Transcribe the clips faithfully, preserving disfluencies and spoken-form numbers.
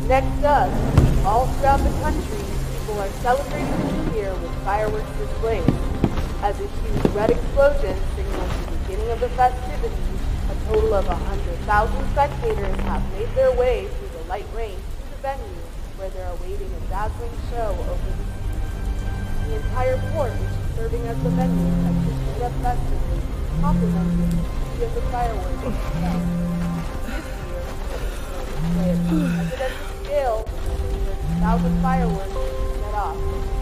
Next up, all throughout the country, people are celebrating the new year with fireworks displays. As a huge red explosion signals the beginning of the festivities, a total of one hundred thousand spectators have made their way through the light rain to the venue, where they're awaiting a dazzling show over the sea. The entire port, which is serving as the venue, has just lit up festively, complementing the beauty of the fireworks itself. This year, the display at presidential scale, thirty thousand fireworks set off.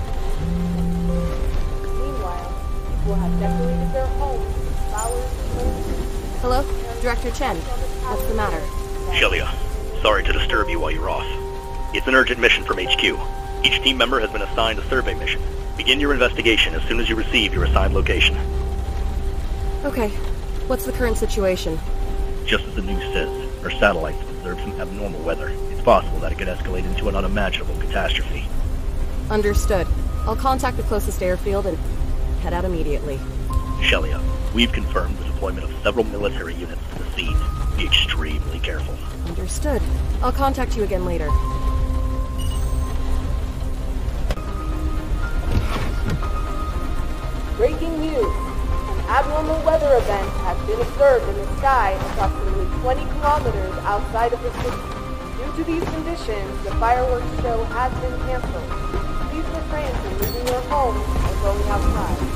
Meanwhile, people have decorated their homes with flowers and lanterns. Hello? Director Chen. What's the matter? Shelia, sorry to disturb you while you're off. It's an urgent mission from H Q. Each team member has been assigned a survey mission. Begin your investigation as soon as you receive your assigned location. Okay. What's the current situation? Just as the news says, our satellites have observed some abnormal weather. It's possible that it could escalate into an unimaginable catastrophe. Understood. I'll contact the closest airfield and head out immediately. Shelia, we've confirmed the deployment of several military units to the scene. Be extremely careful. Understood. I'll contact you again later. Breaking news. An abnormal weather event has been observed in the sky approximately twenty kilometers outside of the city. Due to these conditions, the fireworks show has been canceled. Please refrain from leaving your homes or going outside.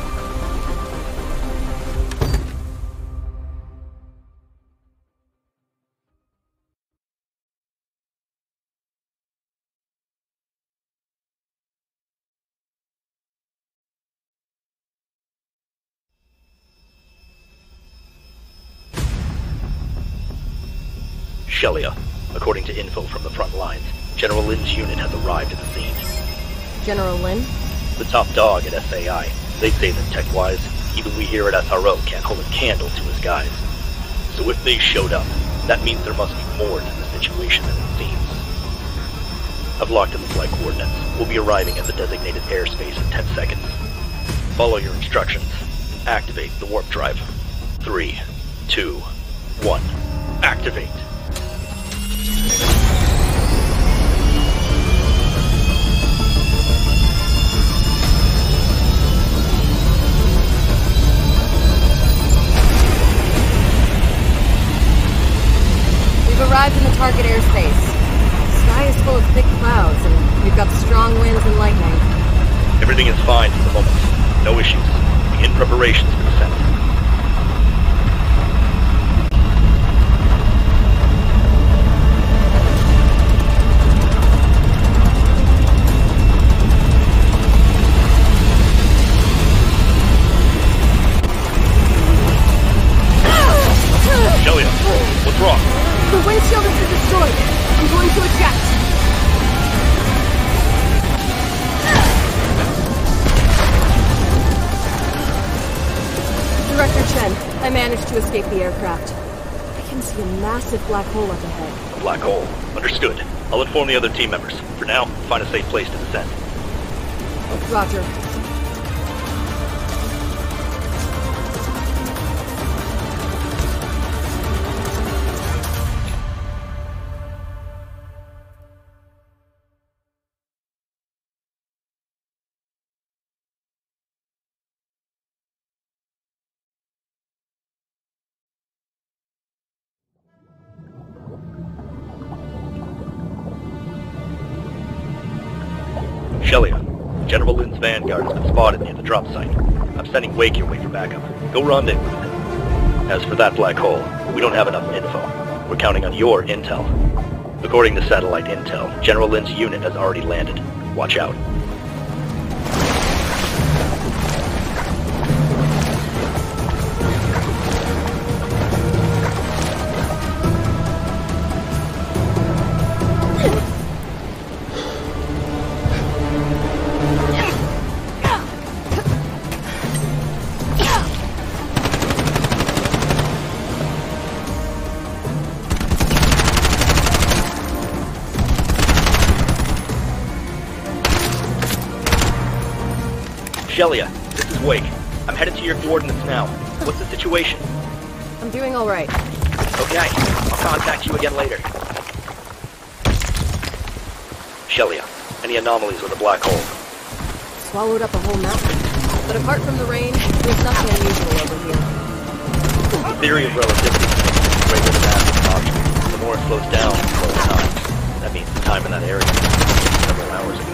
Shelia, according to info from the front lines, General Lin's unit has arrived at the scene. General Lin? The top dog at S A I. They say that tech-wise, even we here at S R O can't hold a candle to his guys. So if they showed up, that means there must be more to the situation than it seems. I've locked in the flight coordinates. We'll be arriving at the designated airspace in ten seconds. Follow your instructions. Activate the warp drive. Three, two, one. Activate. We've arrived in the target airspace. The sky is full of thick clouds, and we've got strong winds and lightning. Everything is fine for the moment. No issues. Begin preparations for descent. Shelia, what's wrong? The windshield has been destroyed. I'm going to eject. Director Chen, I managed to escape the aircraft. I can see a massive black hole up ahead. A black hole. Understood. I'll inform the other team members. For now, find a safe place to descend. Roger. Shelia, General Lin's Vanguard has been spotted near the drop site. I'm sending Wake your way for backup. Go rendezvous with him. As for that black hole, we don't have enough info. We're counting on your intel. According to satellite intel, General Lin's unit has already landed. Watch out. Shelia, this is Wake. I'm headed to your coordinates now. What's the situation? I'm doing all right. Okay, I'll contact you again later. Shelia, any anomalies with a black hole? Swallowed up a whole mountain. But apart from the rain, there's nothing unusual over here. The theory of relativity is greater than mass of an object. The more it slows down, the slower time. That means the time in that area was several hours ago.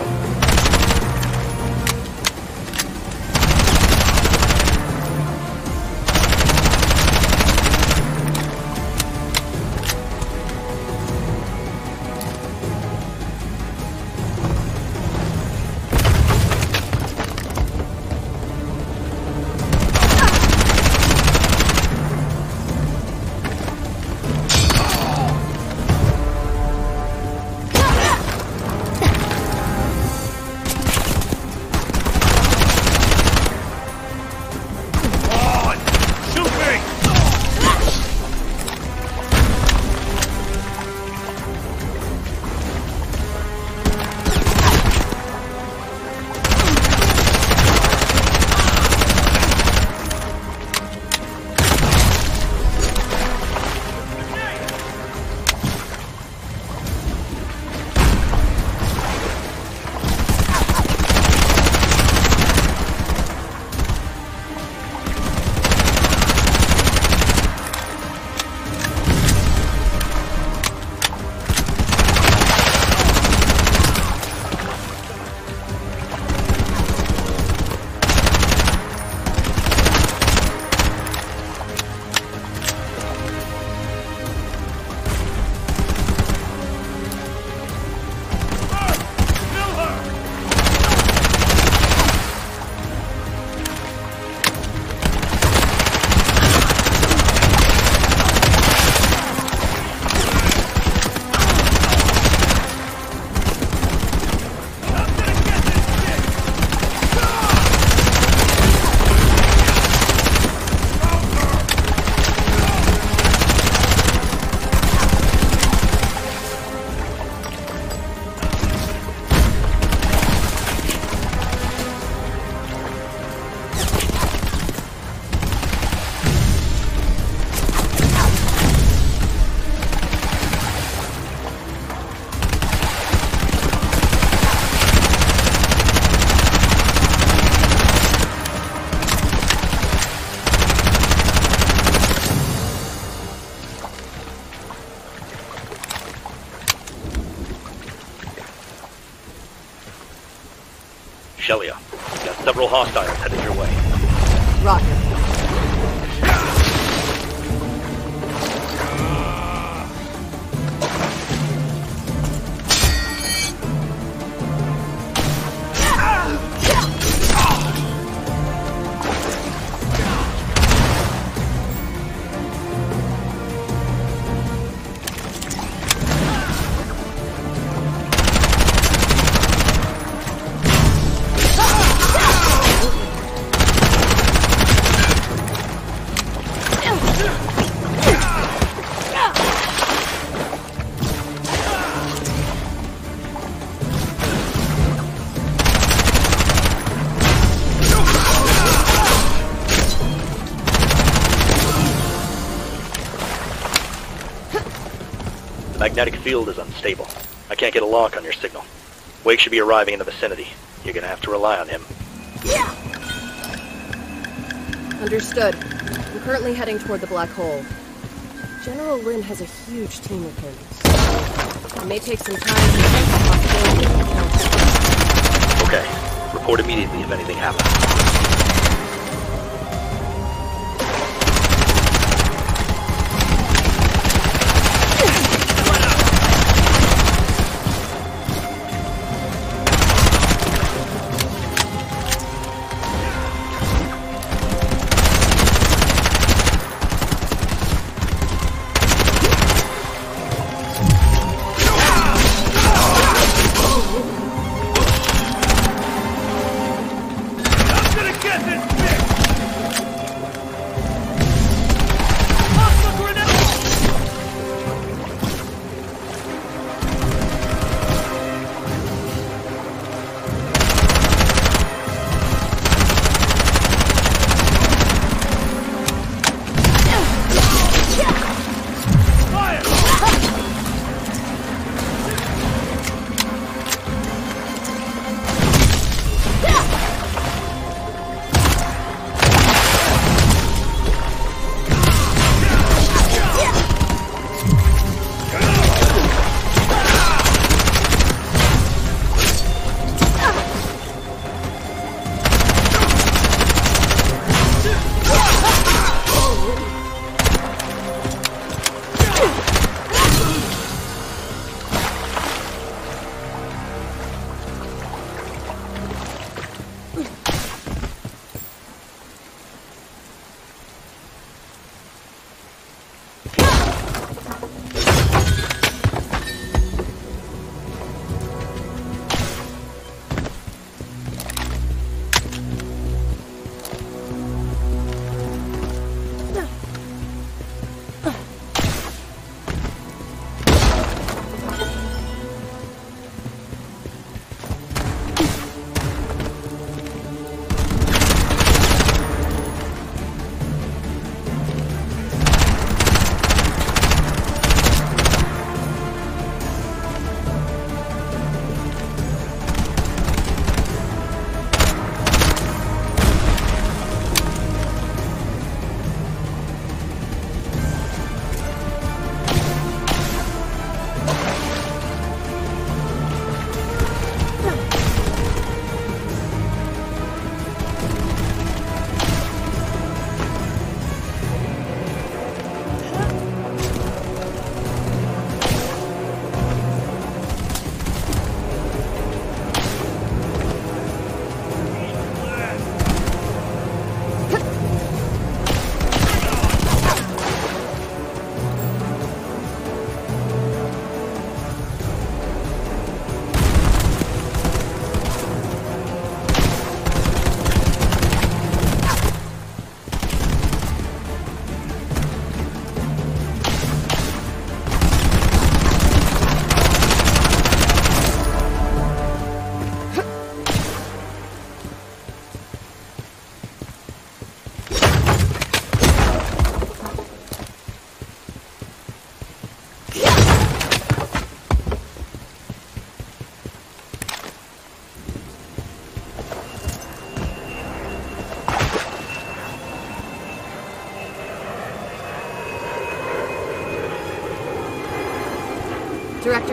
Shelia, got several hostiles headed your way. Roger. Magnetic field is unstable. I can't get a lock on your signal. Wake should be arriving in the vicinity. You're gonna have to rely on him. Yeah. Understood. I'm currently heading toward the black hole. General Lin has a huge team of him. It may take some time to get the possibility of the Okay. Report immediately if anything happens. Gonna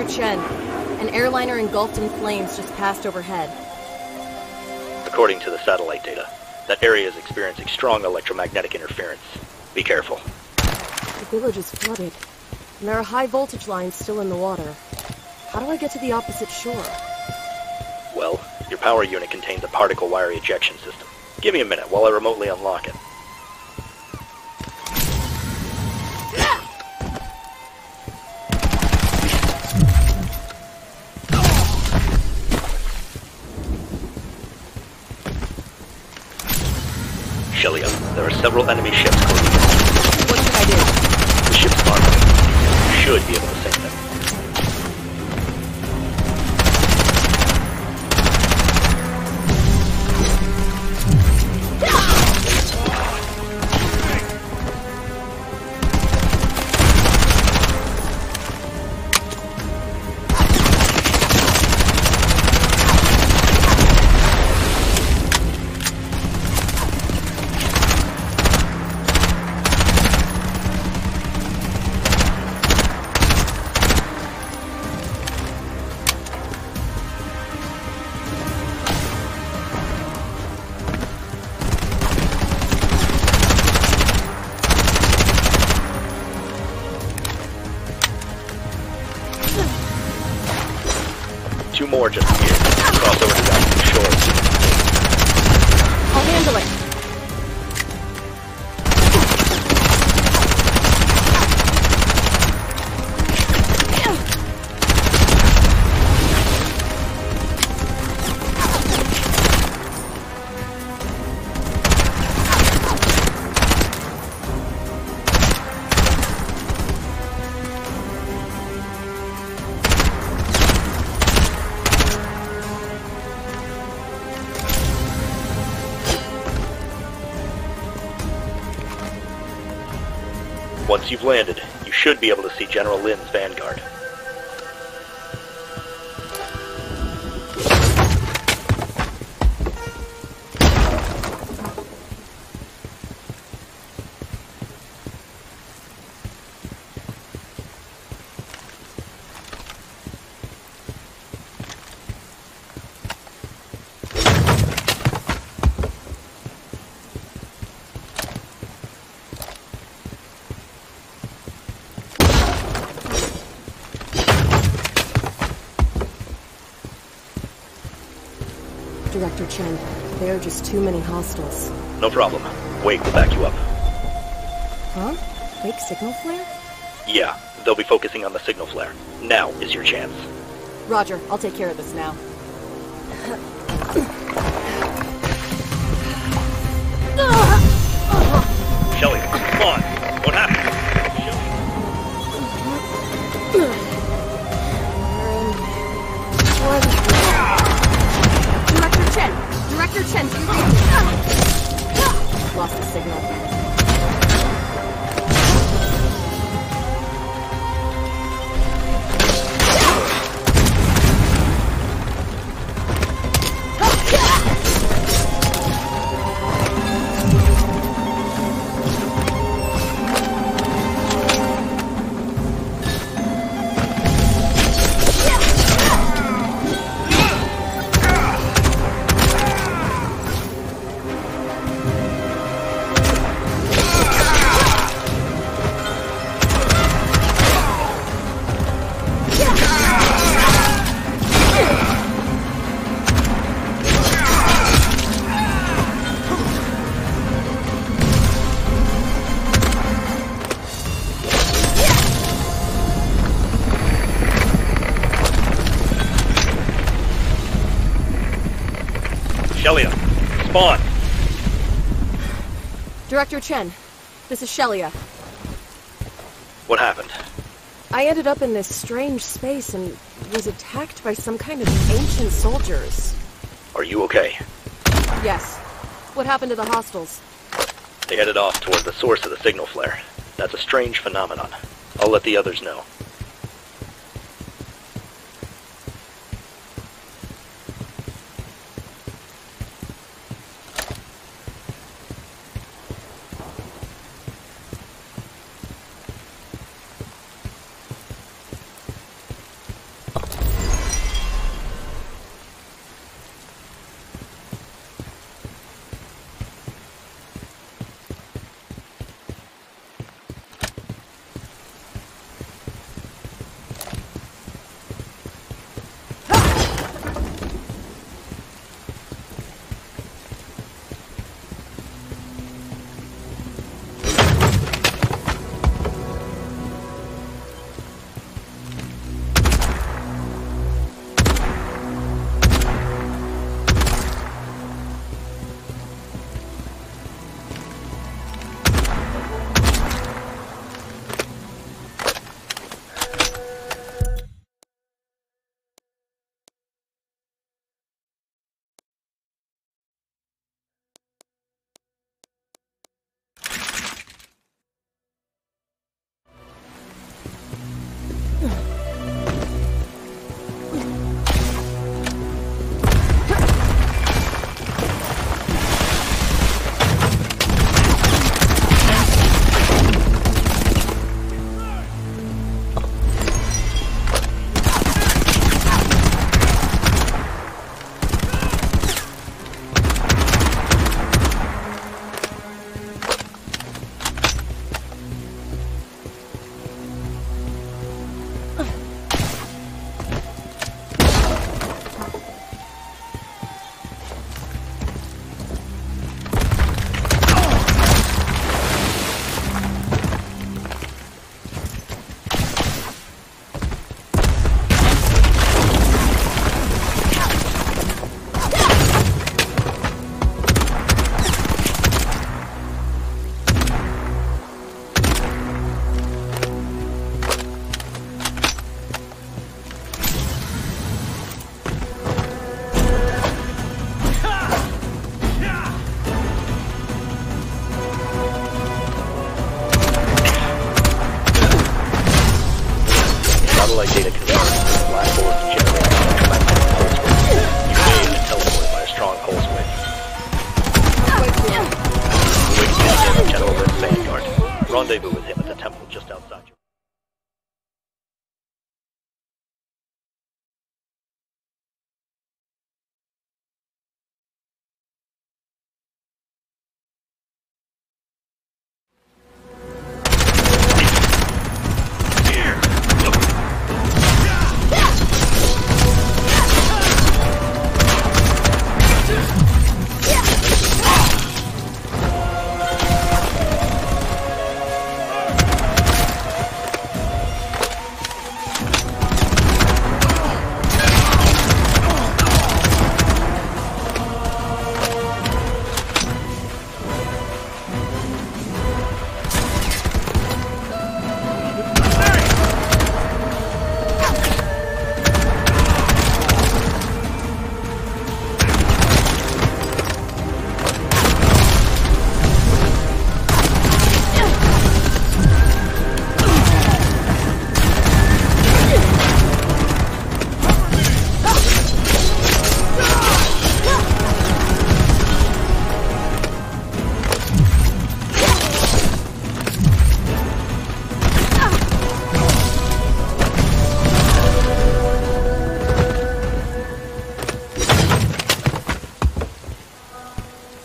Director Chen, an airliner engulfed in flames just passed overhead. According to the satellite data, that area is experiencing strong electromagnetic interference. Be careful. The village is flooded, and there are high voltage lines still in the water. How do I get to the opposite shore? Well, your power unit contains a particle wire ejection system. Give me a minute while I remotely unlock it. Shelia, there are several enemy ships close to you. What should I do? The ship's armored. You should be able to sink them. Two more just here. Cross over to the shore. I'll handle it. Once you've landed, you should be able to see General Lin's vanguard. Director Chen, there are just too many hostiles. No problem. Wake will back you up. Huh? Fake signal flare? Yeah, they'll be focusing on the signal flare. Now is your chance. Roger, I'll take care of this now. Shelly, come on. What happened? Director Chen! Director Chen, do you read me? Lost the signal. Shelia, spawn! Director Chen, this is Shelia. What happened? I ended up in this strange space and was attacked by some kind of ancient soldiers. Are you okay? Yes. What happened to the hostiles? They headed off toward the source of the signal flare. That's a strange phenomenon. I'll let the others know.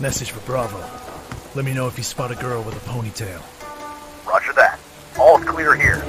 message for Bravo. Let me know if you spot a girl with a ponytail. Roger that. All's clear here.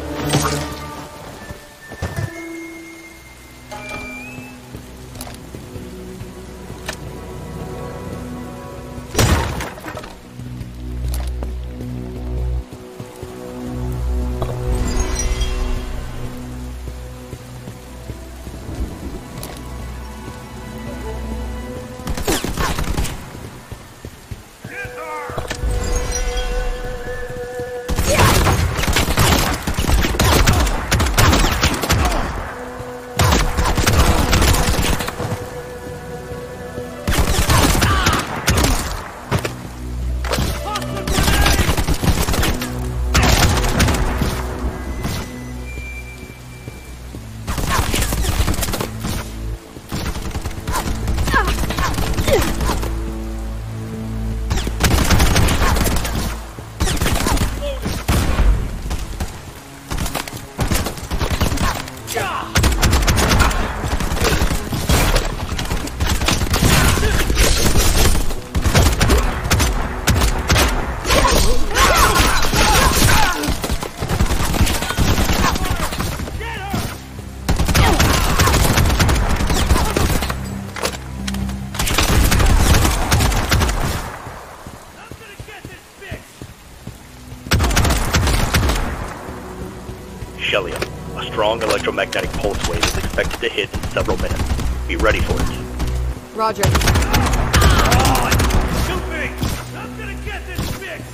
Shelia, a strong electromagnetic pulse wave is expected to hit in several minutes. Be ready for it. Roger. Oh, shoot me! I'm gonna get this fixed!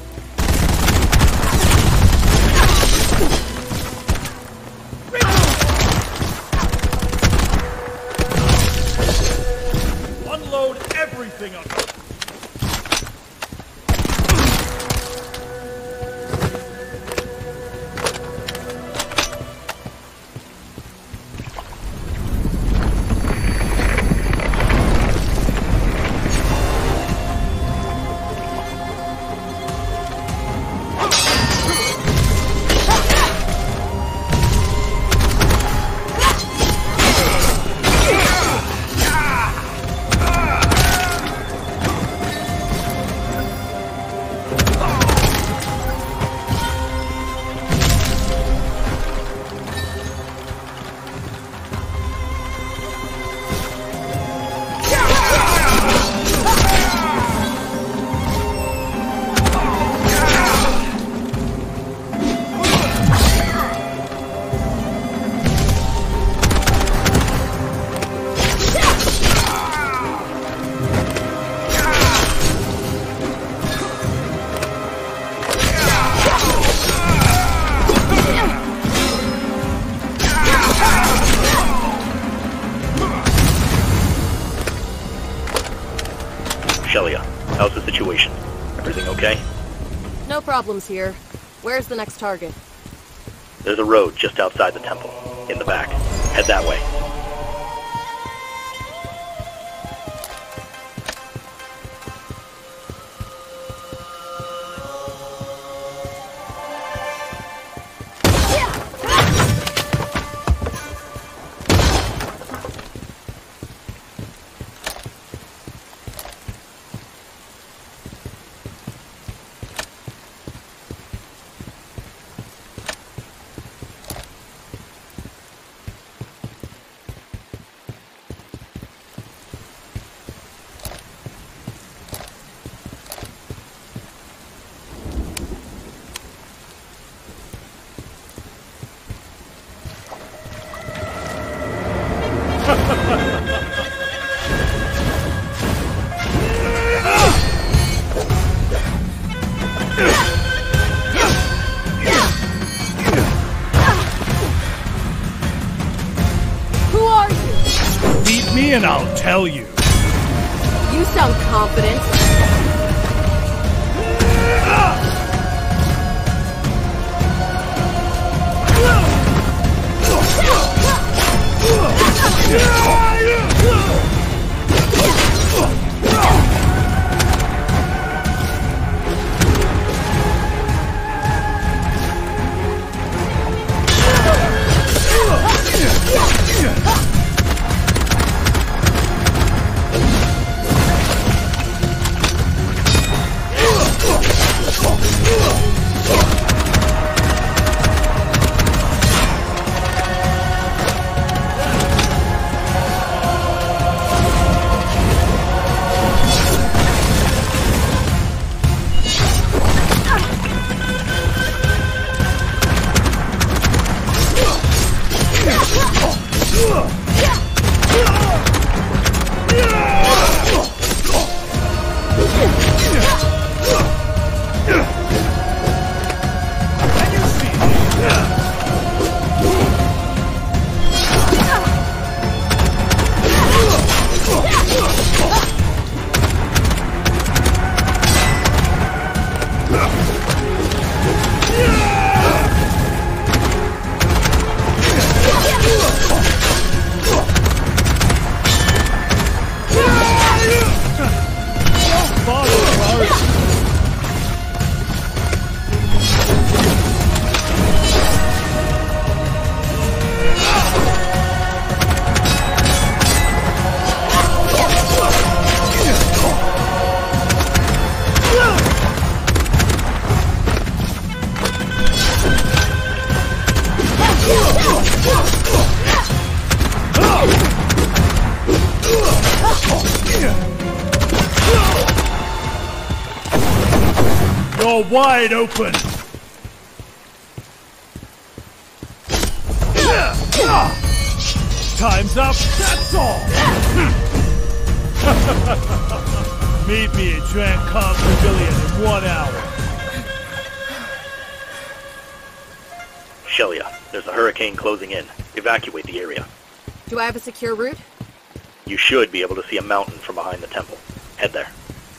Unload everything on it! Shelia, how's the situation? Everything okay? No problems here. Where's the next target? There's a road just outside the temple, in the back. Head that way. Who are you? Beat me and I'll tell you. You sound confident. You're wide open! Time's up, that's all! Meet me at Drancon Pavilion in one hour. Shelia, there's a hurricane closing in. Evacuate the area. Do I have a secure route? You should be able to see a mountain from behind the temple. Head there.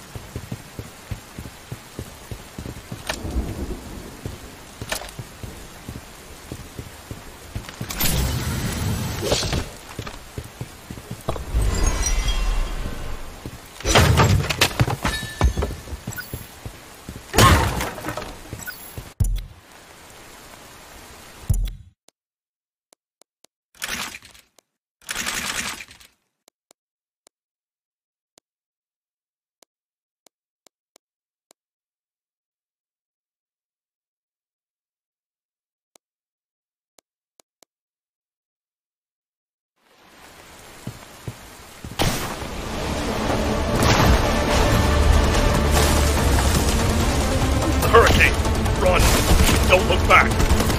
Hurricane! Run! Don't look back!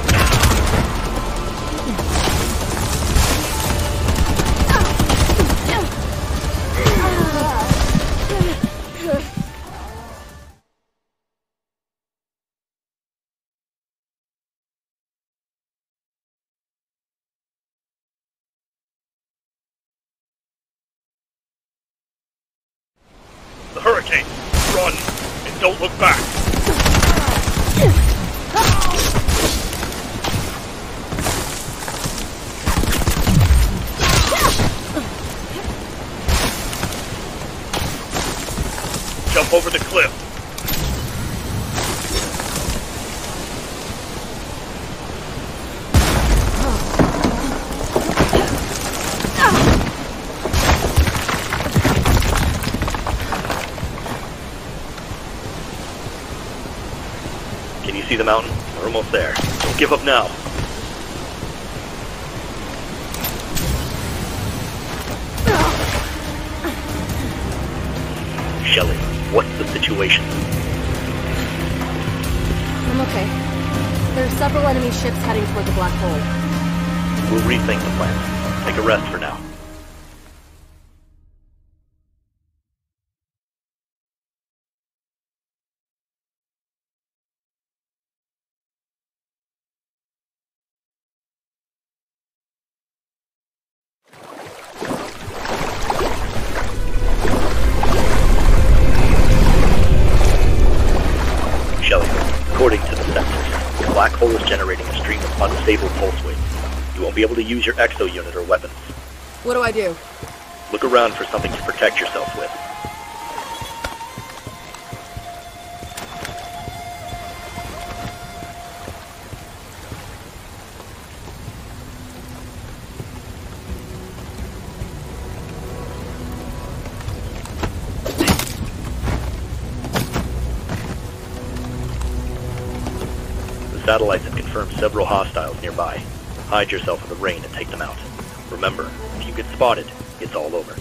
The hurricane! Run! And don't look back! Jump over the cliff. Can you see the mountain? We're almost there. Don't give up now. Shelley, what's the situation? I'm okay. There are several enemy ships heading toward the black hole. We'll rethink the plan. Take a rest for now. According to the sensors, the black hole is generating a stream of unstable pulse waves. You won't be able to use your exo unit or weapons. What do I do? Look around for something to protect yourself with. Satellites have confirmed several hostiles nearby. Hide yourself in the rain and take them out. Remember, if you get spotted, it's all over.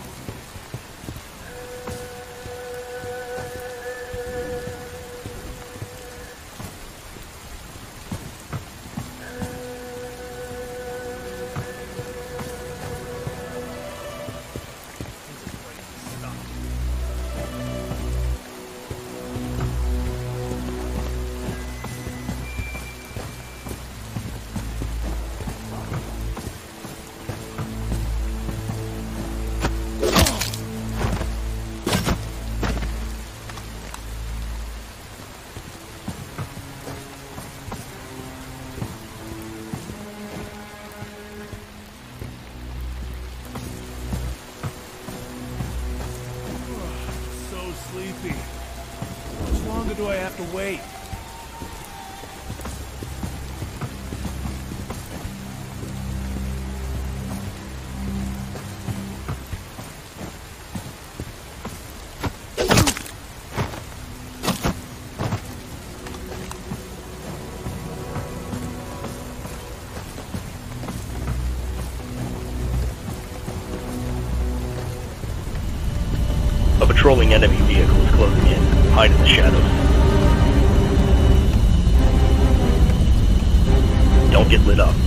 Sleepy. How much longer do I have to wait? A patrolling enemy vehicle is closing in. Hide in the shadows. all get lit up.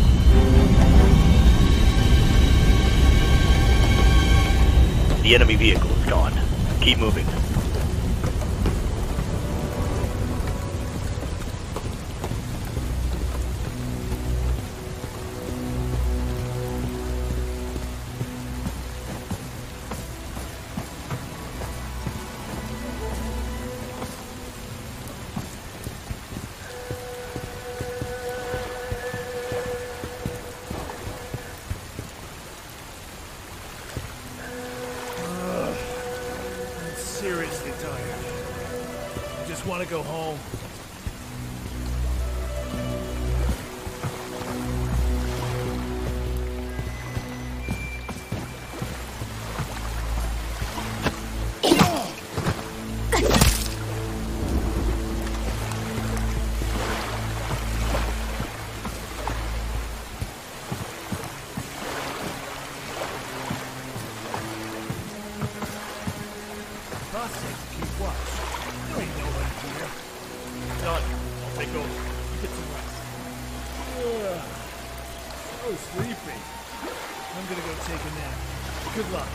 The enemy vehicle is gone. Keep moving. Seriously tired. I just want to go home. Keep watch. There ain't nobody here. Done. I'll take over. You get some rest. Ugh. So sleepy. I'm gonna go take a nap. Good luck.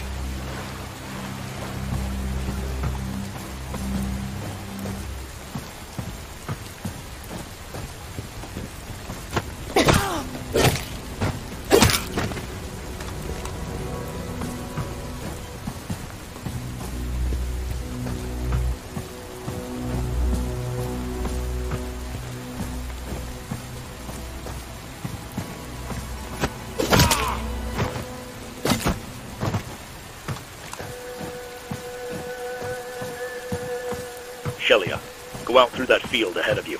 Shelia, go out through that field ahead of you.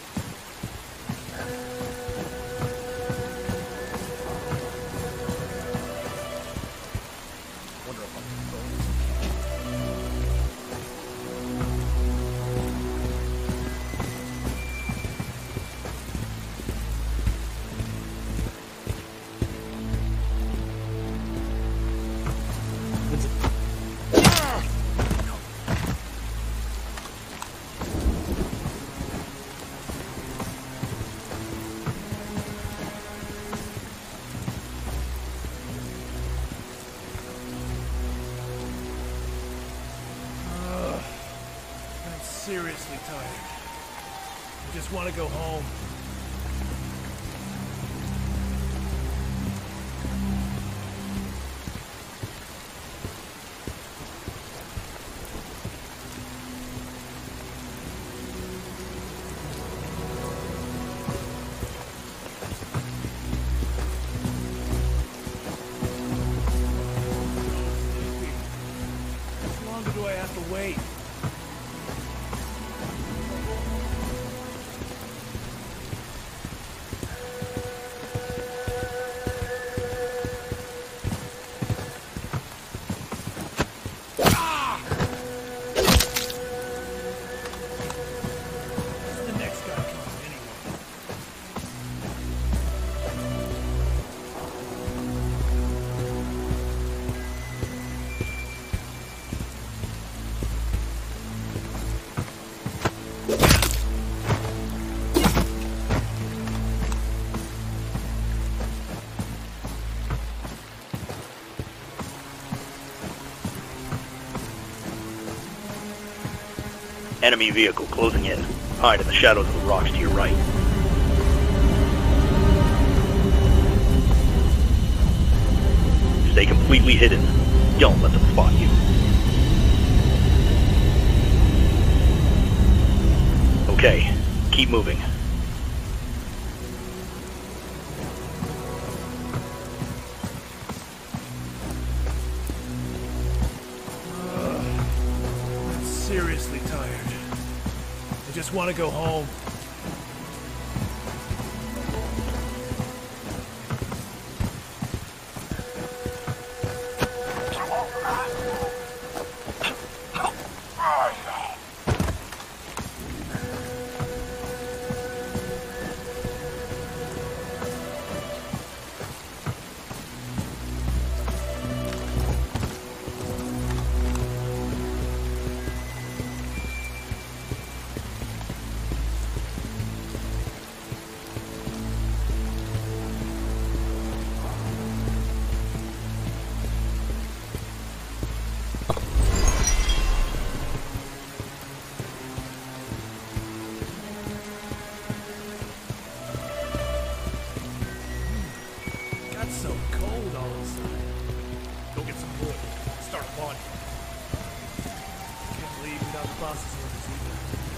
Seriously tired. I just want to go home. How long do I have to wait? Enemy vehicle closing in. Hide in the shadows of the rocks to your right. Stay completely hidden. Don't let them spot you. Okay, keep moving. Seriously tired. I just want to go home. boss's orders either.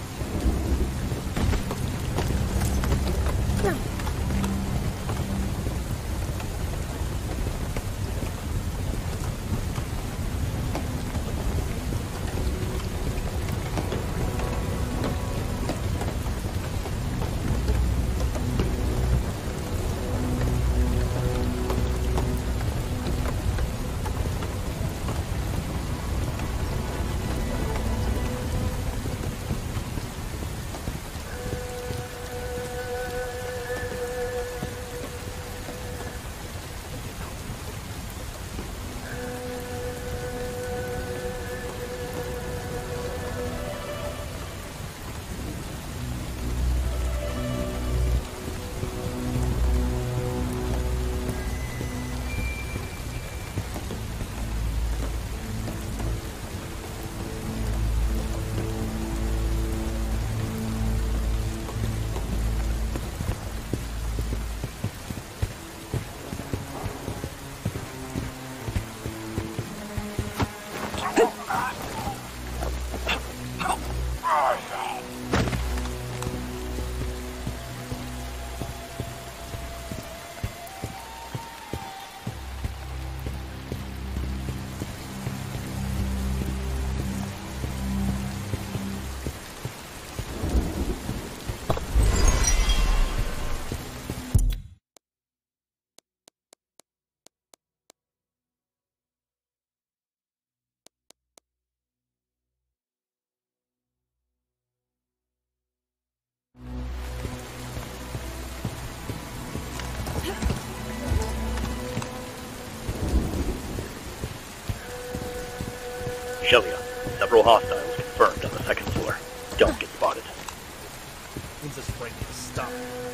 Shelia, several hostiles confirmed on the second floor. Don't get spotted. When's this fight gonna stop?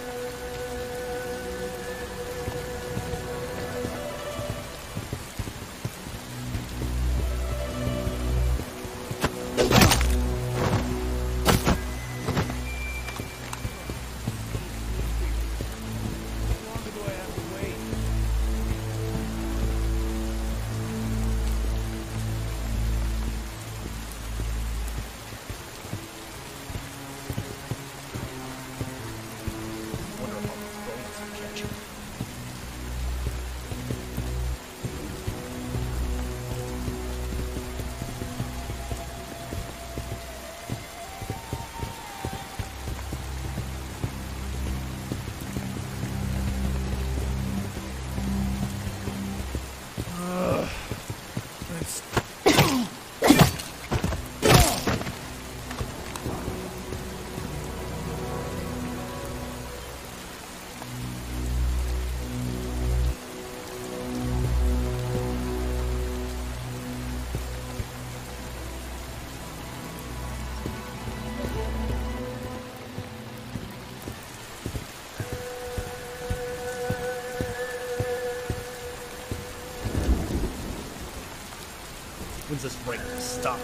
When's this fight gonna stop?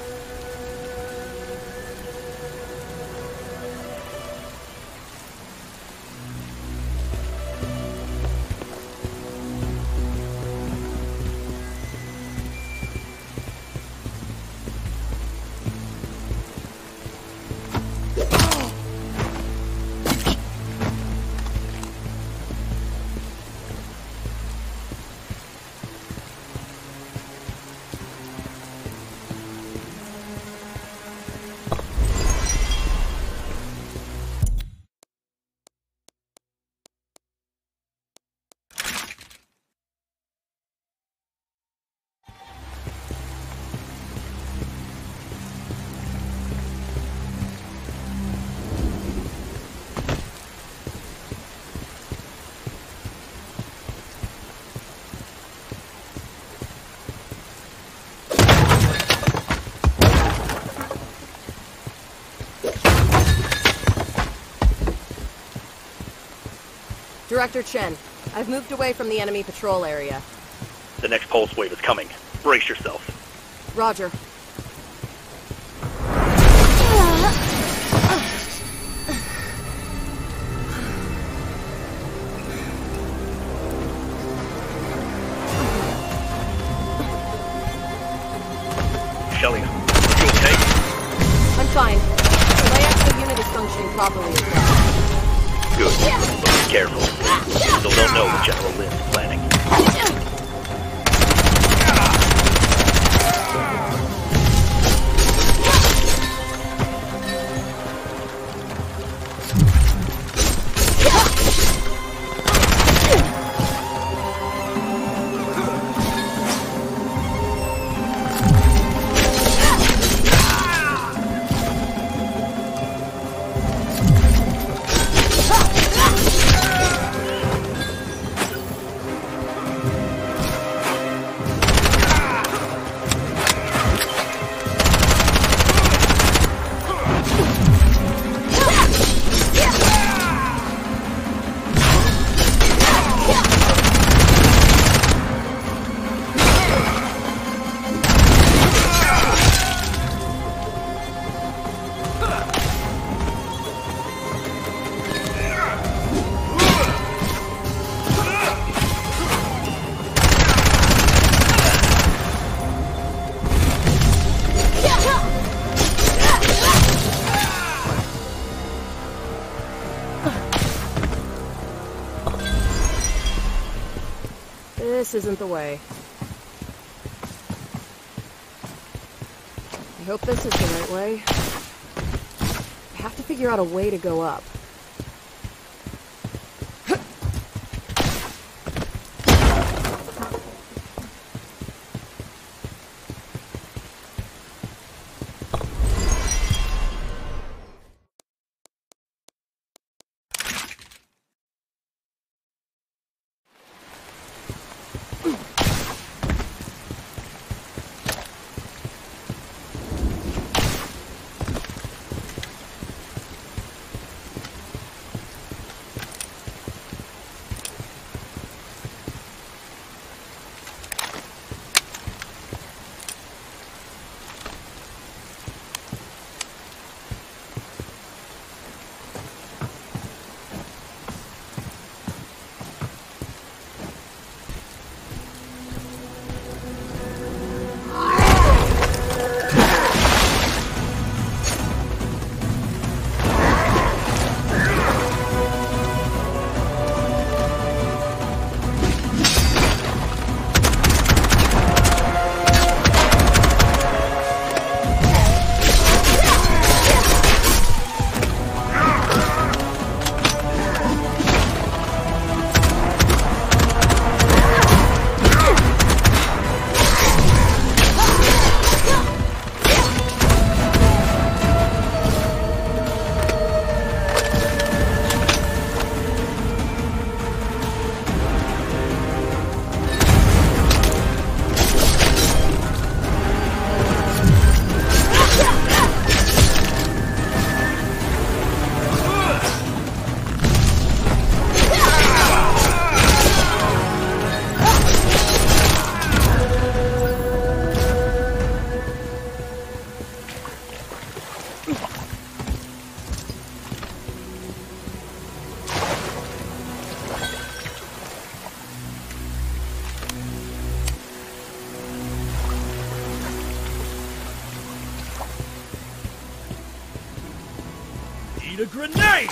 Director Chen, I've moved away from the enemy patrol area. The next pulse wave is coming. Brace yourself. Roger. Shelia, you okay? I'm fine. The Lyexo unit is functioning properly as well. Good. But be careful. We still don't know what General Lynn's planning. This isn't the way. I hope this is the right way. I have to figure out a way to go up. Need a grenade!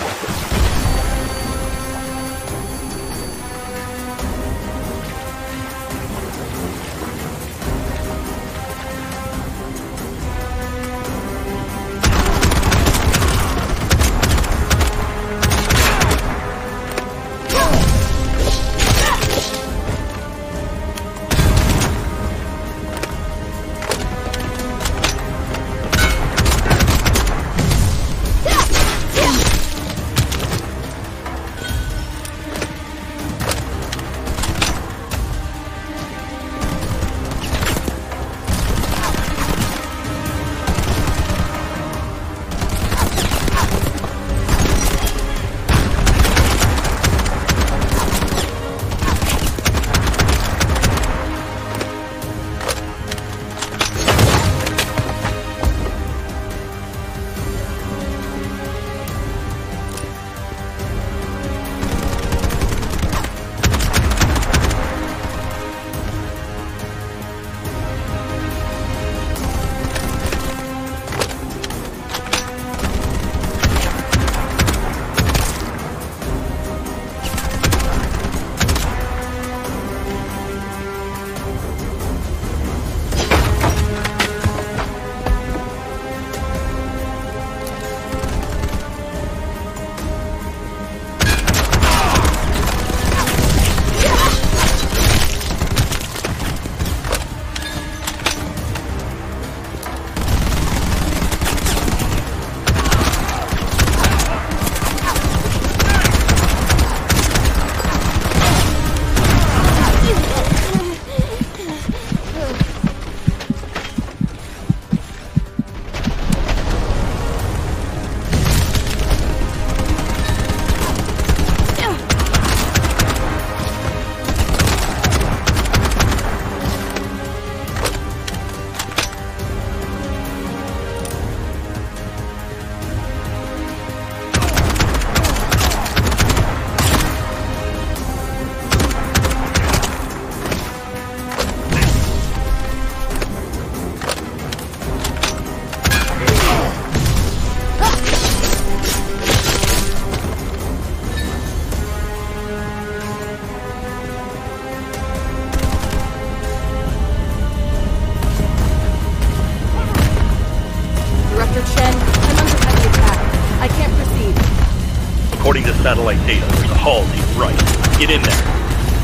According to satellite data, there's a hull to your right. Get in there.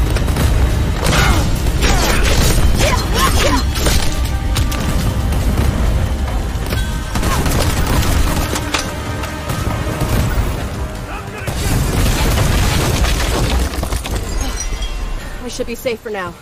I should be safe for now.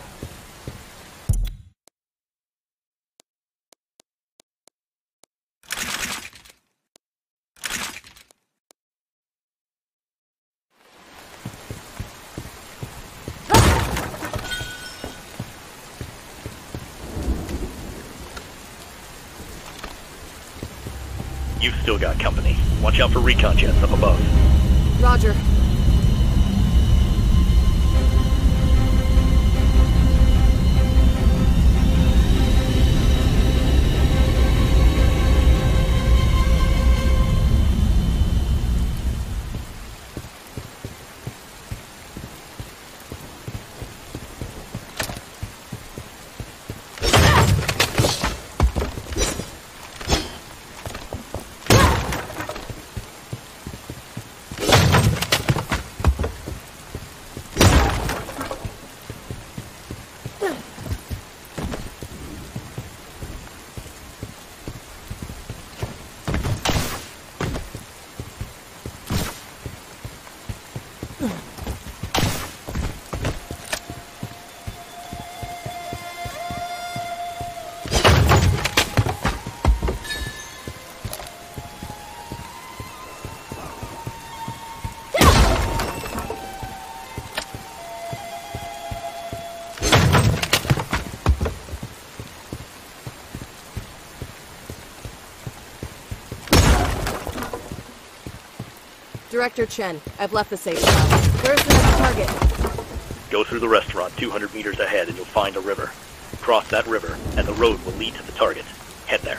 You've still got company. Watch out for recon jets up above. Roger. Director Chen, I've left the safe spot. Where's the next target? Go through the restaurant two hundred meters ahead and you'll find a river. Cross that river, and the road will lead to the target. Head there.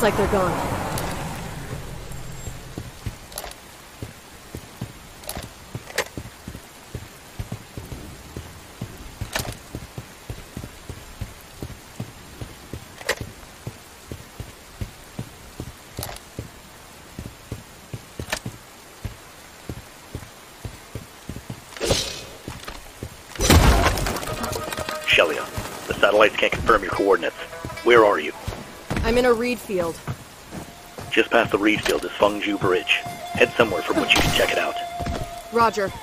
Looks like they're gone. Shelia, the satellites can't confirm your coordinates. Where are you? I'm in a reed field. Just past the reed field is Fengju Bridge. Head somewhere from which you can check it out. Roger.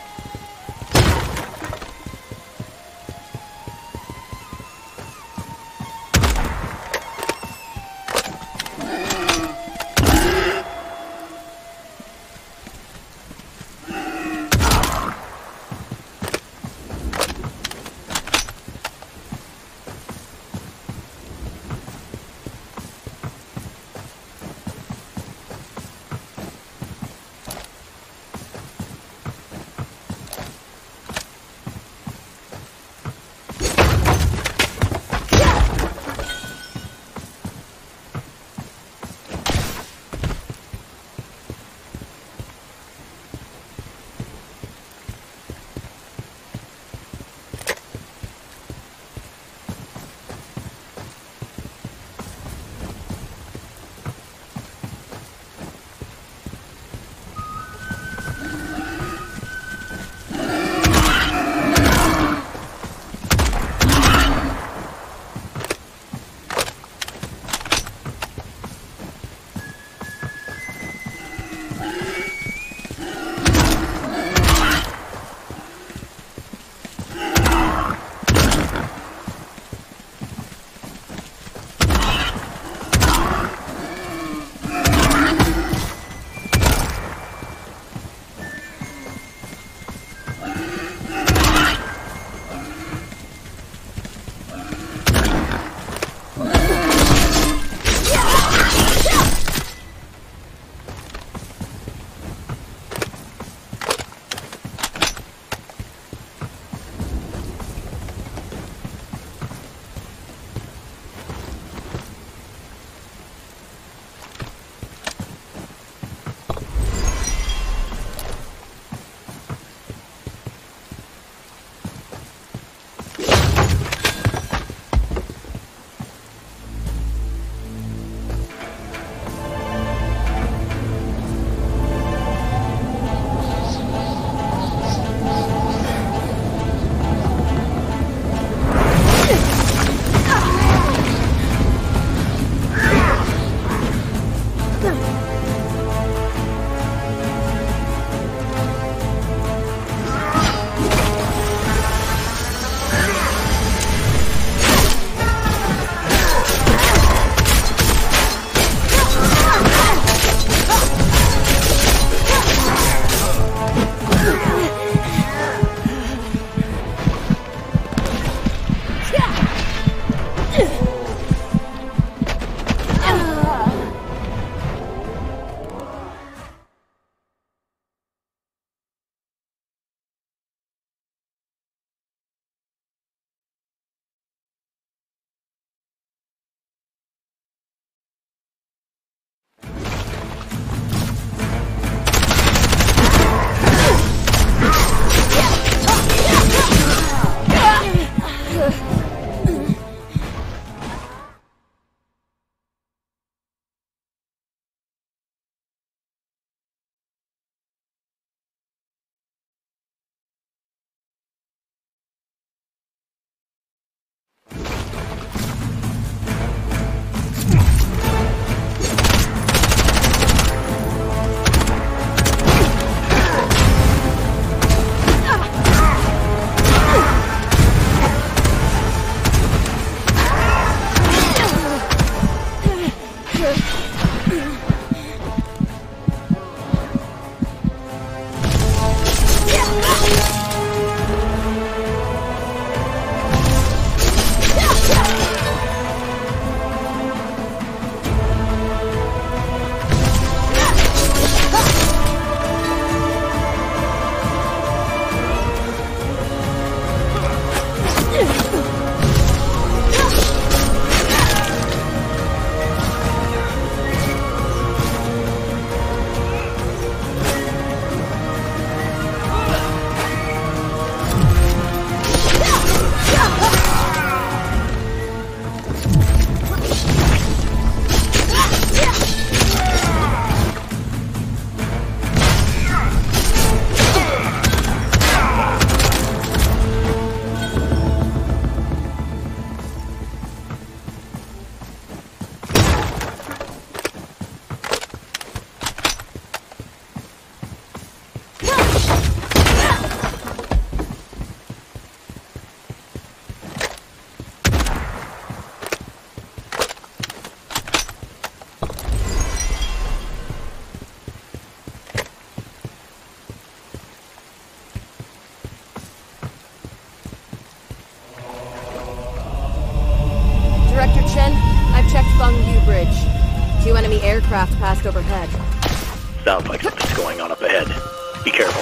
craft passed overhead. Sounds like something's going on up ahead. Be careful.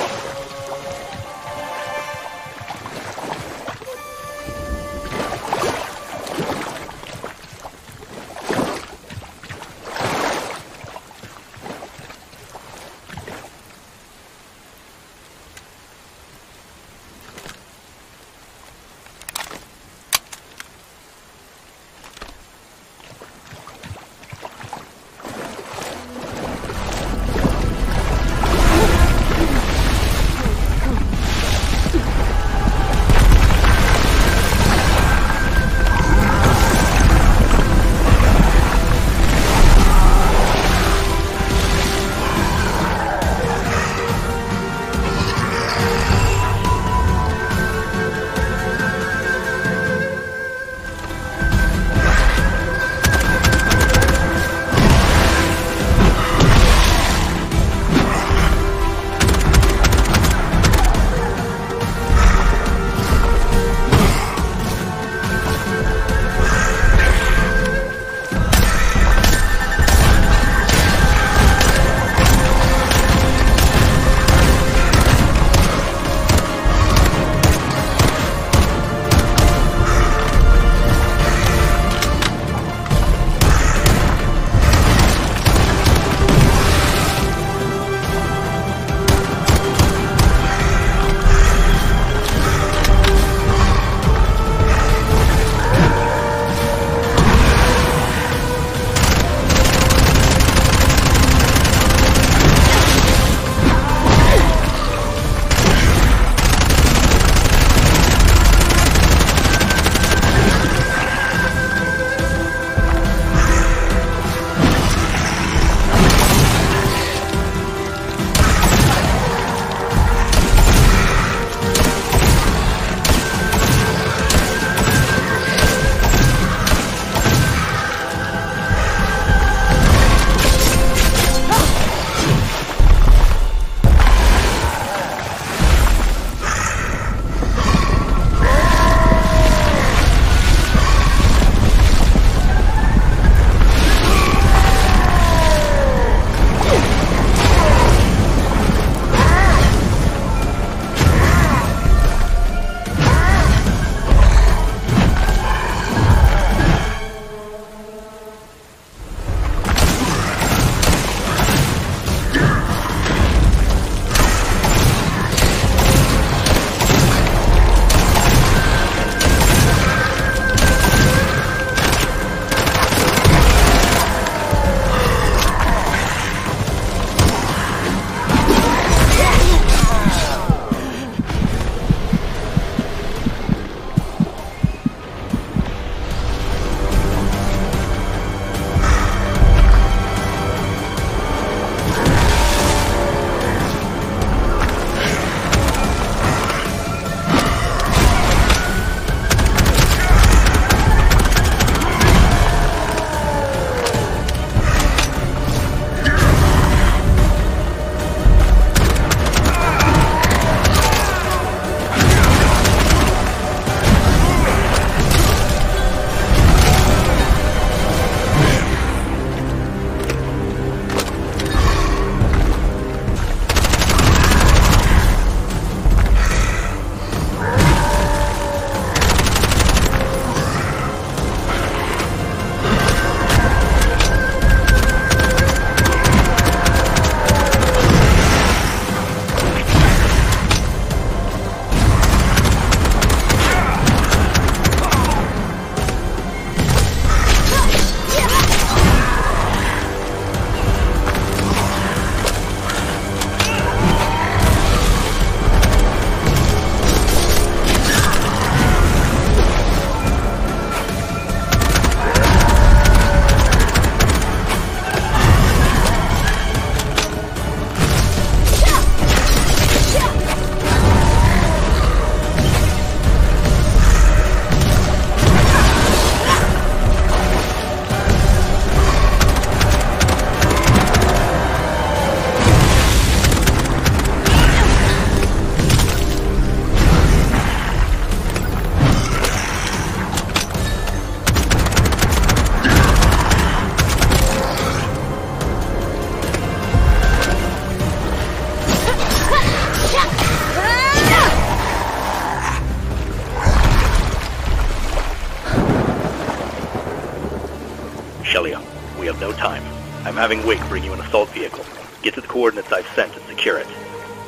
I'm having Wake bring you an assault vehicle. Get to the coordinates I've sent and secure it.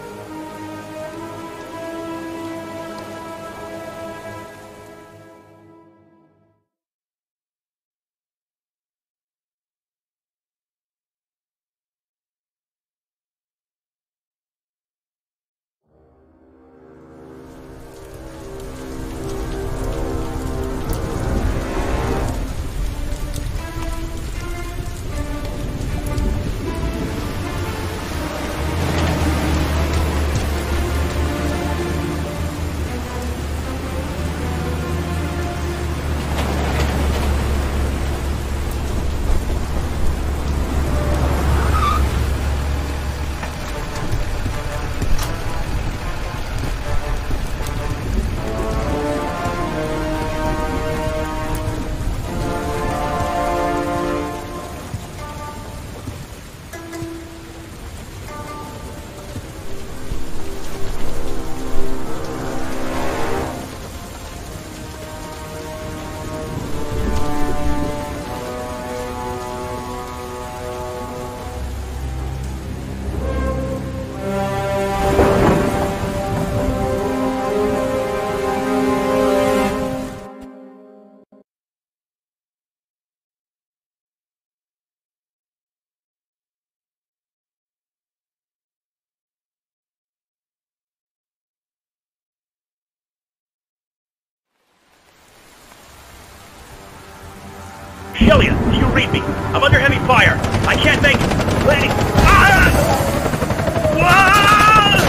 Shelia, do you read me? I'm under heavy fire. I can't make landing. Ah! Ah!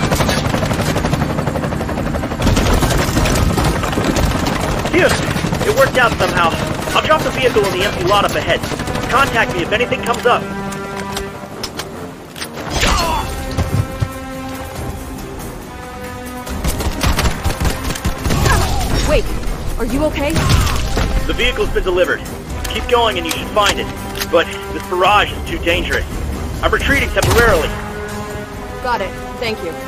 Phew, it worked out somehow. I'll drop the vehicle in the empty lot up ahead. Contact me if anything comes up. Wait, are you okay? The vehicle's been delivered. Keep going and you should find it. But this barrage is too dangerous. I'm retreating temporarily. Got it. Thank you.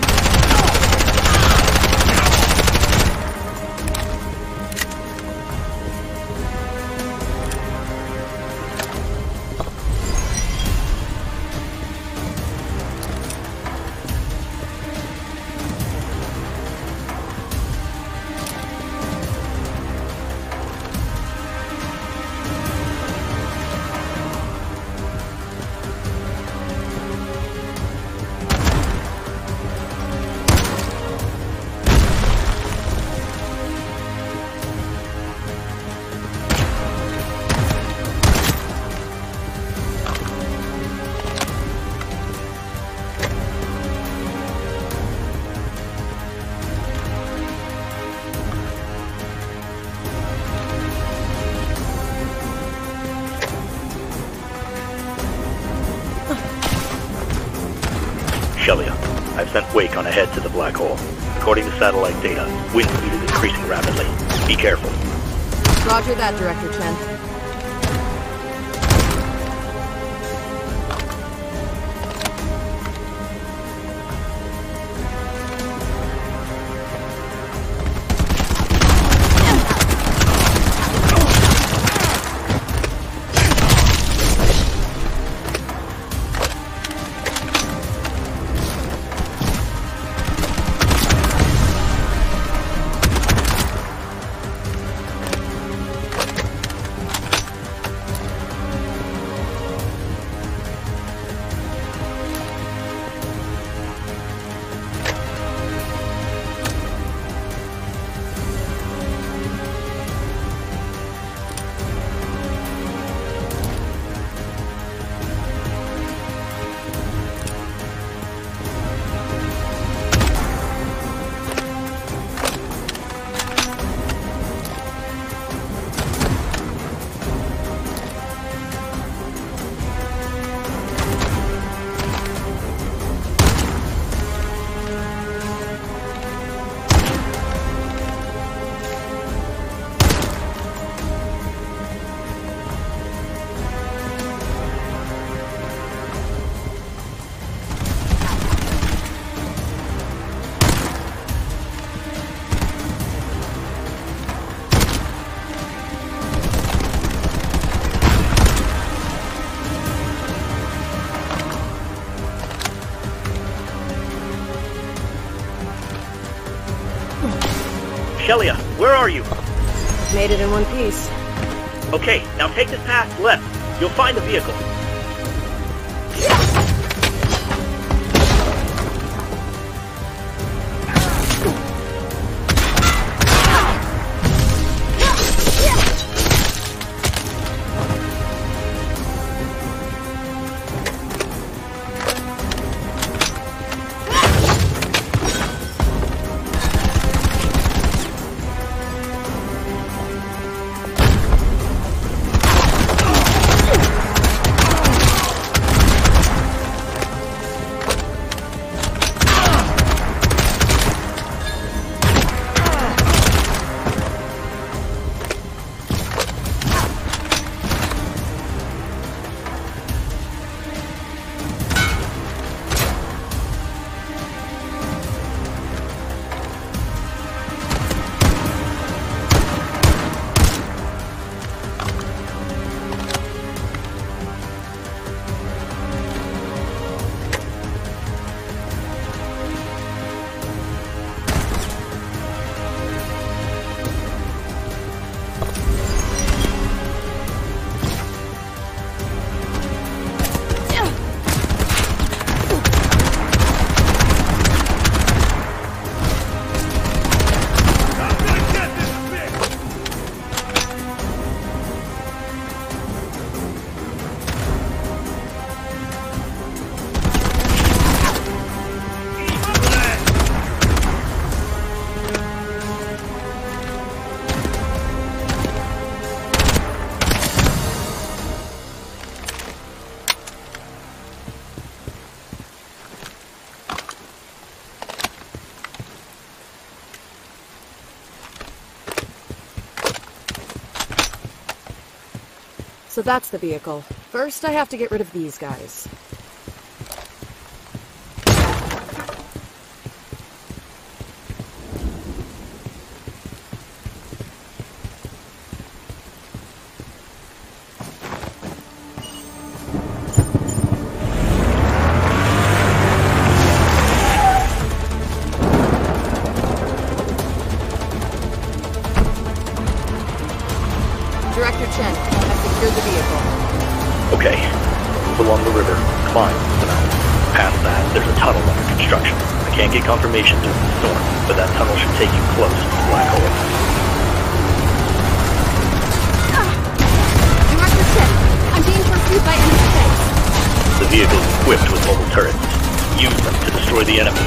Shelia, I've sent Wake on ahead to the black hole. According to satellite data, wind speed is increasing rapidly. Be careful. Roger that, Director Chen. Shelia, where are you? Made it in one piece. Okay, now take this path left. You'll find the vehicle. So that's the vehicle. First, I have to get rid of these guys. Director Chen, I've secured the vehicle. Okay. Move along the river. Climb the mountain. Past that, there's a tunnel under construction. I can't get confirmation due to the storm, but that tunnel should take you close to the black hole. Director Chen, I'm being pursued by enemy tanks. The vehicle's equipped with mobile turrets. Use them to destroy the enemy.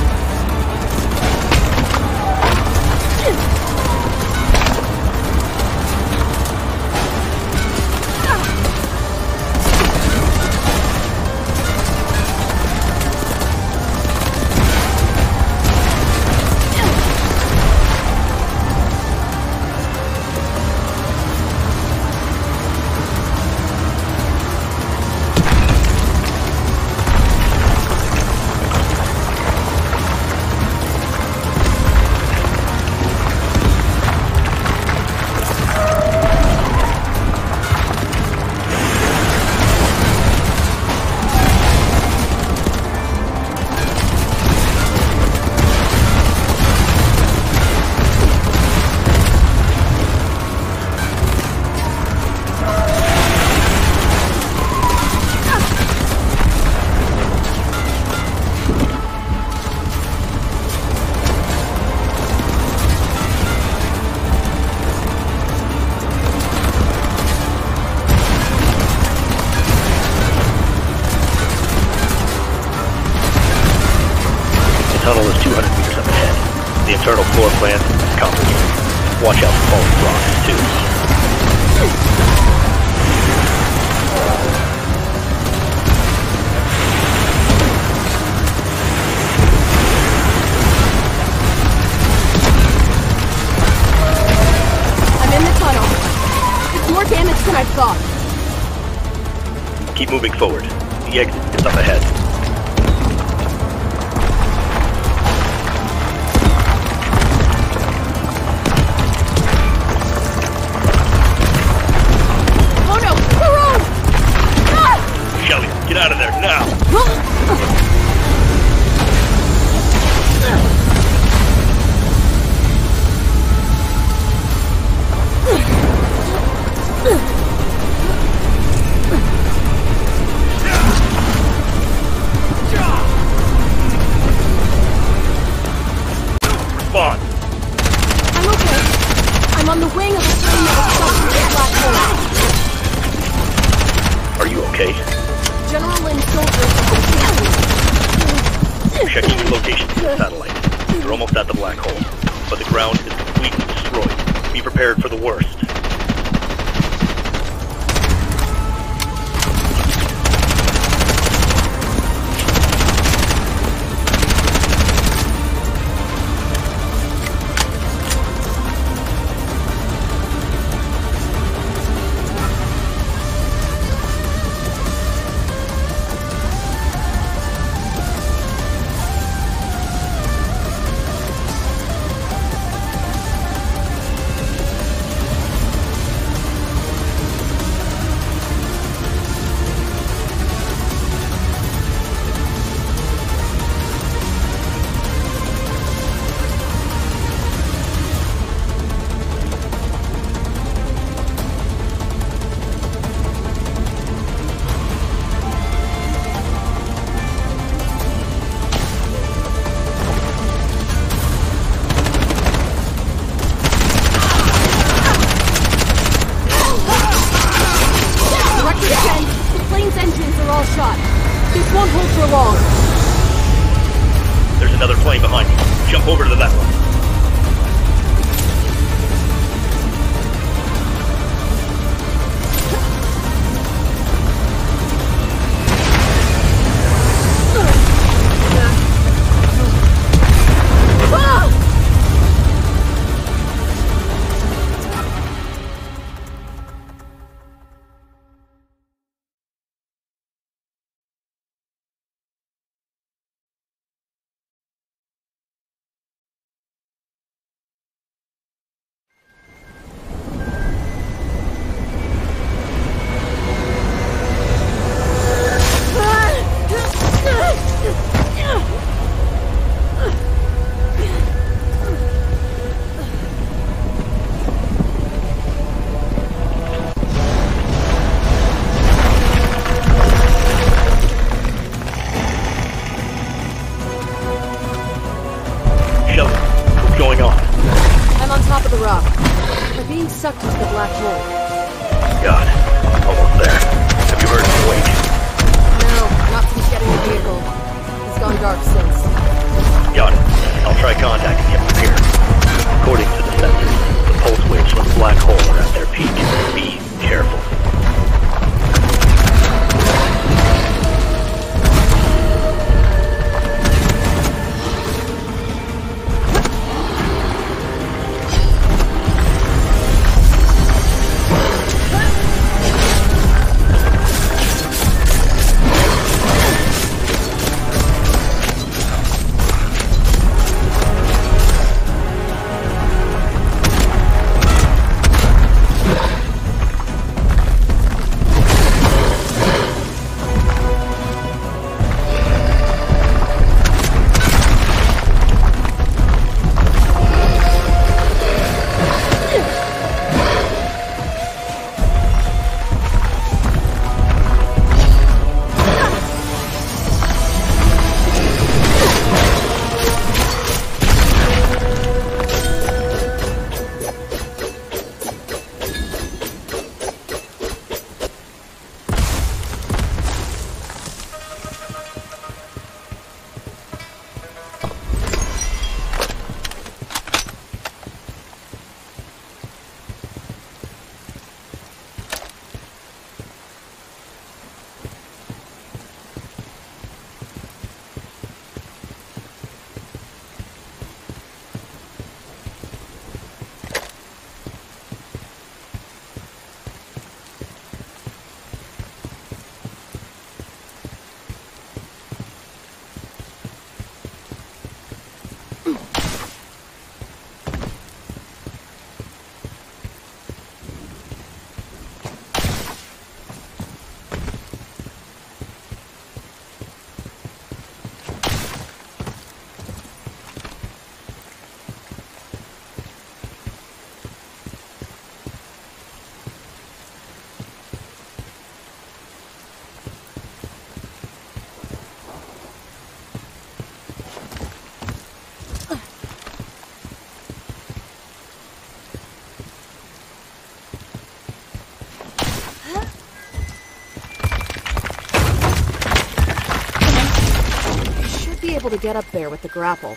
The tunnel is two hundred meters up ahead. The internal floor plan is complicated. Watch out for falling rocks, too. I'm in the tunnel. It's more damage than I thought. Keep moving forward. The exit is up ahead. Get out of there now! Checking your location via satellite. You're almost at the black hole, but the ground is completely destroyed. Be prepared for the worst. There's another plane behind you. Jump over to that one. Sucked into the black hole. God, almost there. Have you heard from Wake? No, not since getting the vehicle. He's gone dark since. Got it. I'll try contacting him from here. According to the sensors, the pulse waves from the black hole are at their peak. Be careful. able to get up there with the grapple.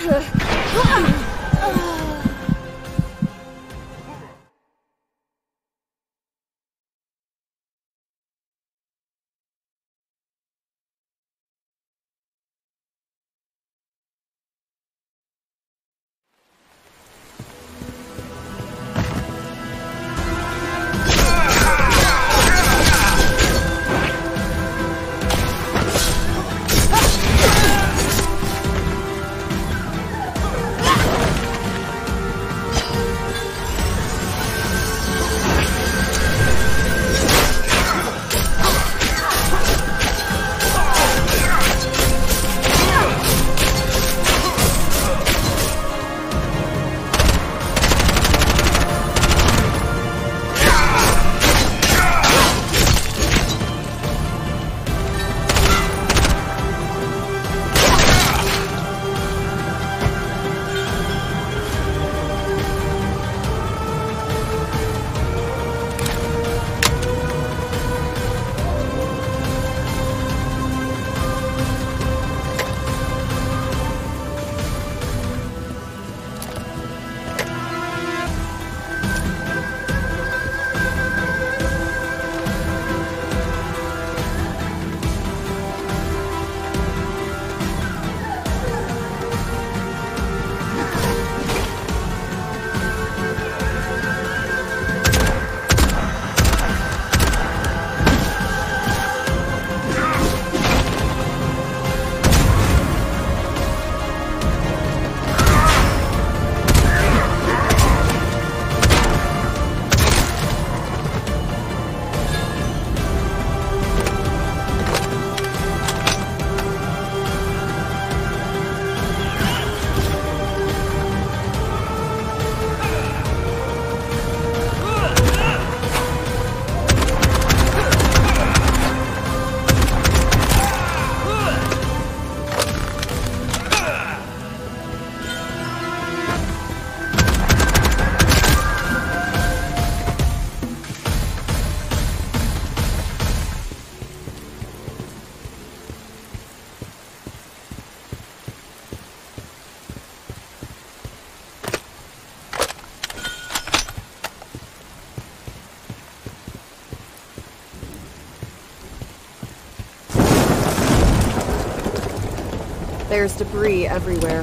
There's debris everywhere.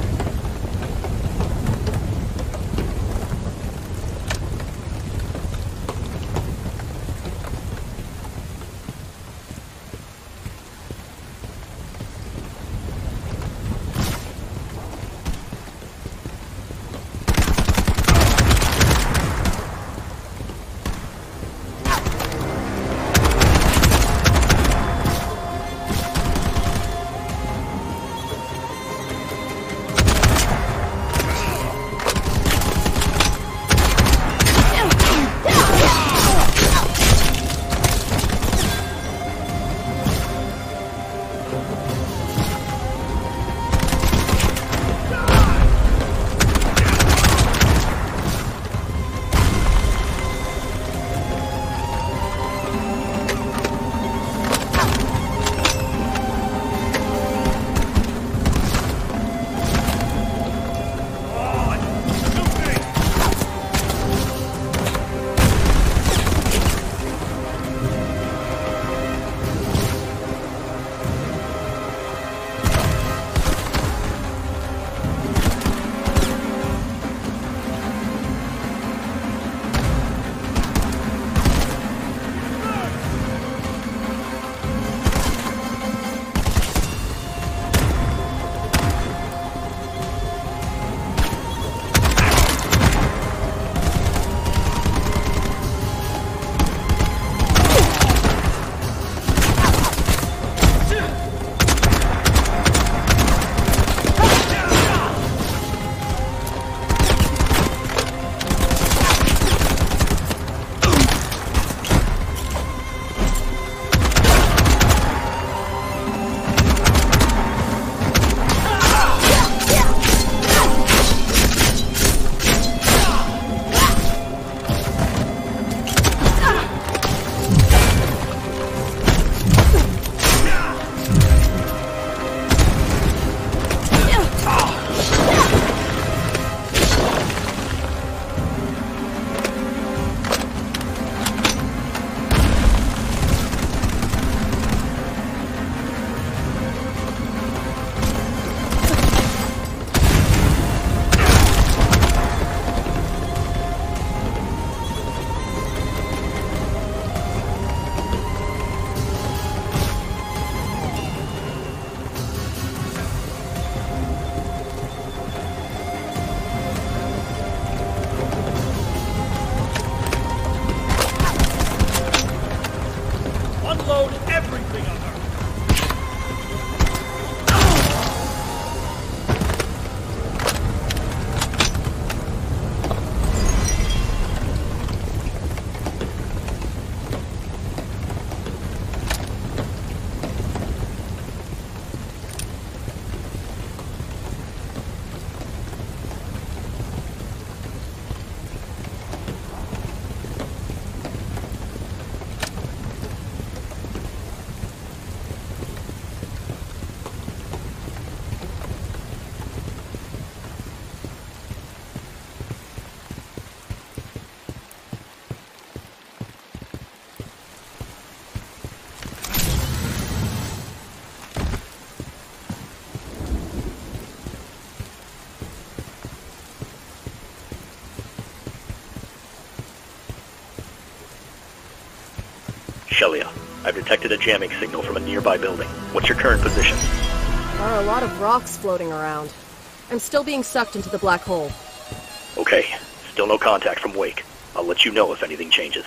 Shelia, I've detected a jamming signal from a nearby building. What's your current position? There are a lot of rocks floating around. I'm still being sucked into the black hole. Okay. Still no contact from Wake. I'll let you know if anything changes.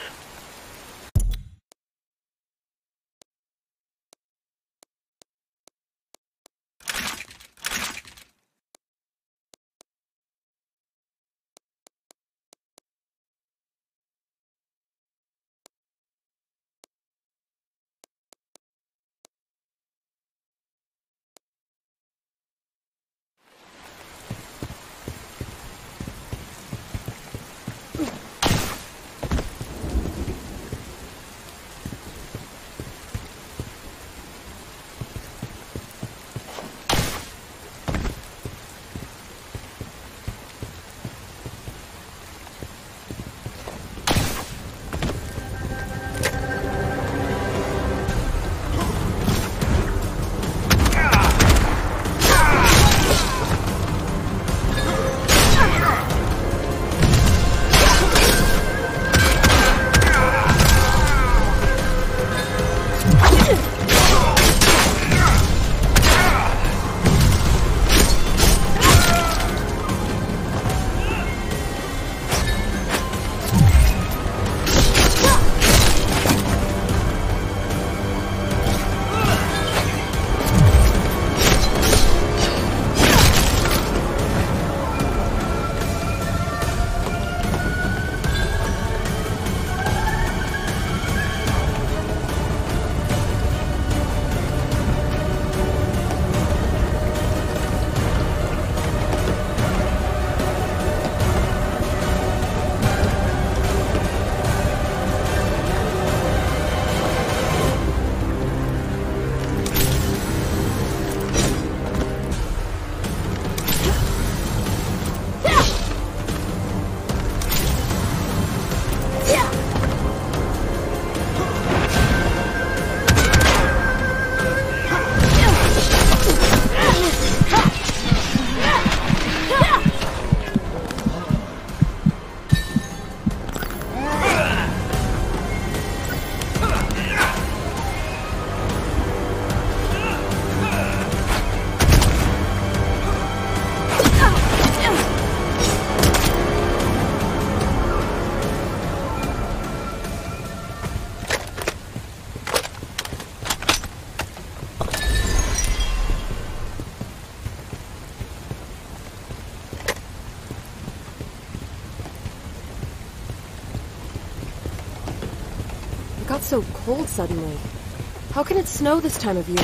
It got so cold suddenly. How can it snow this time of year?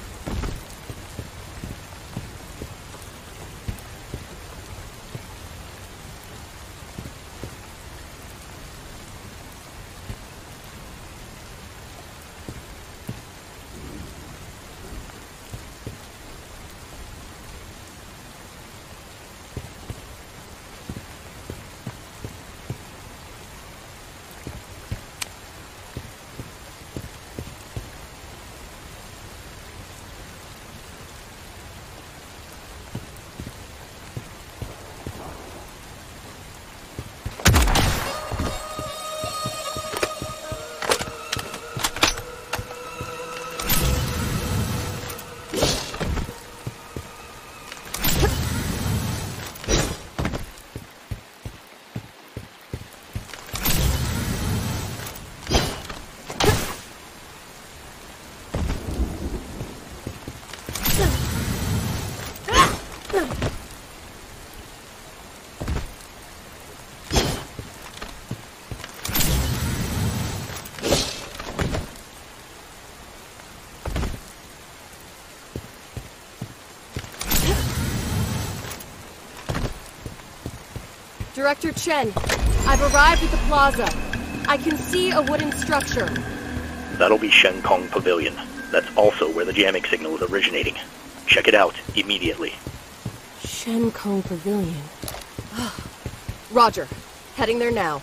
Director Chen, I've arrived at the plaza. I can see a wooden structure. That'll be Shen Kong Pavilion. That's also where the jamming signal is originating. Check it out, immediately. Shen Kong Pavilion. Roger. Heading there now.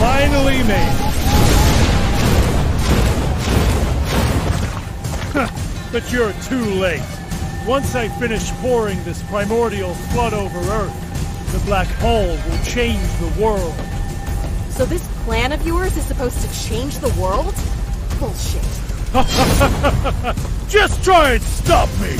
Finally made it. But you're too late. Once I finish pouring this primordial flood over Earth, the black hole will change the world. So this plan of yours is supposed to change the world? Bullshit. Just try and stop me!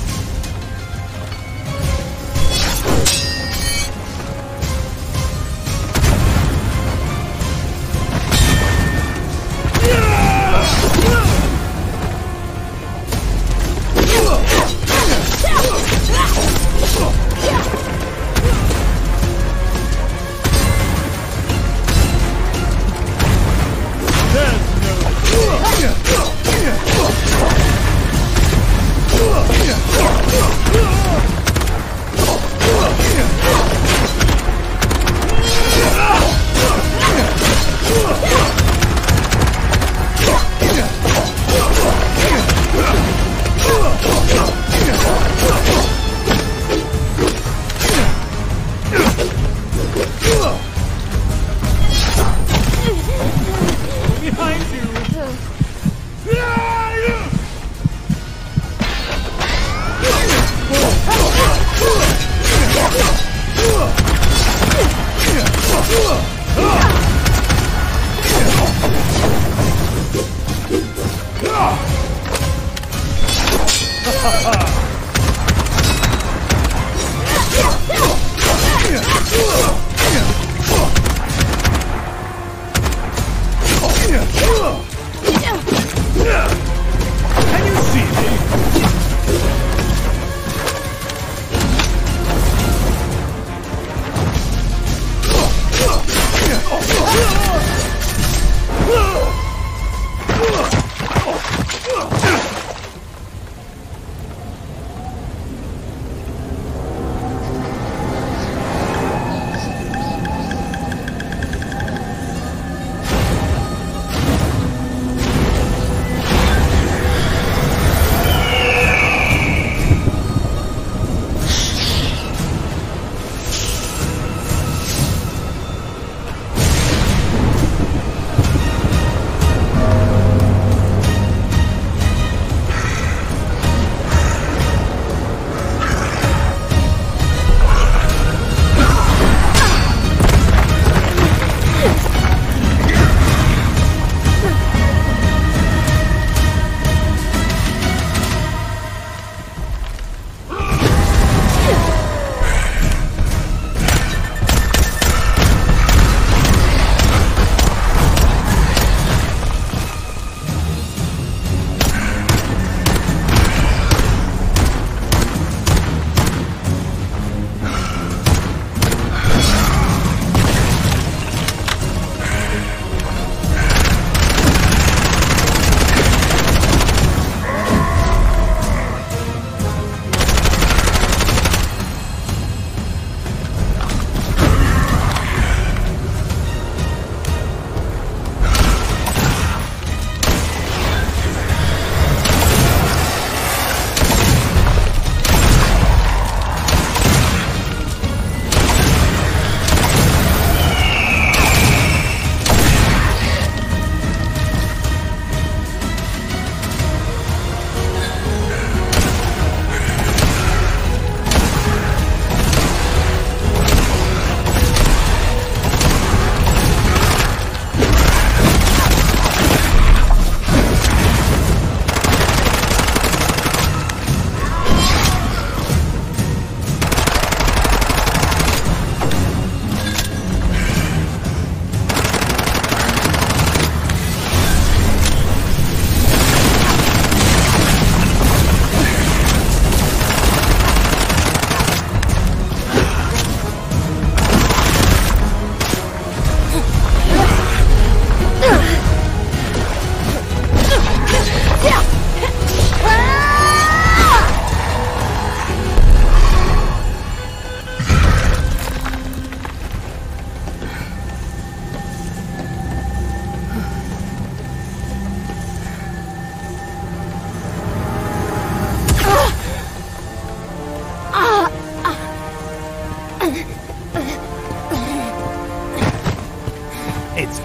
Can you see me?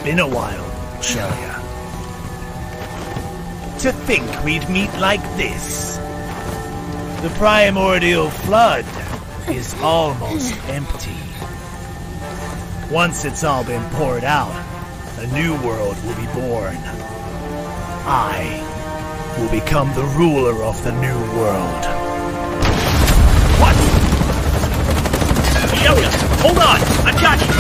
been a while, Shelia. To think we'd meet like this. The primordial flood is almost empty. Once it's all been poured out, a new world will be born. I will become the ruler of the new world. What? Shelia, hold on! I've got you!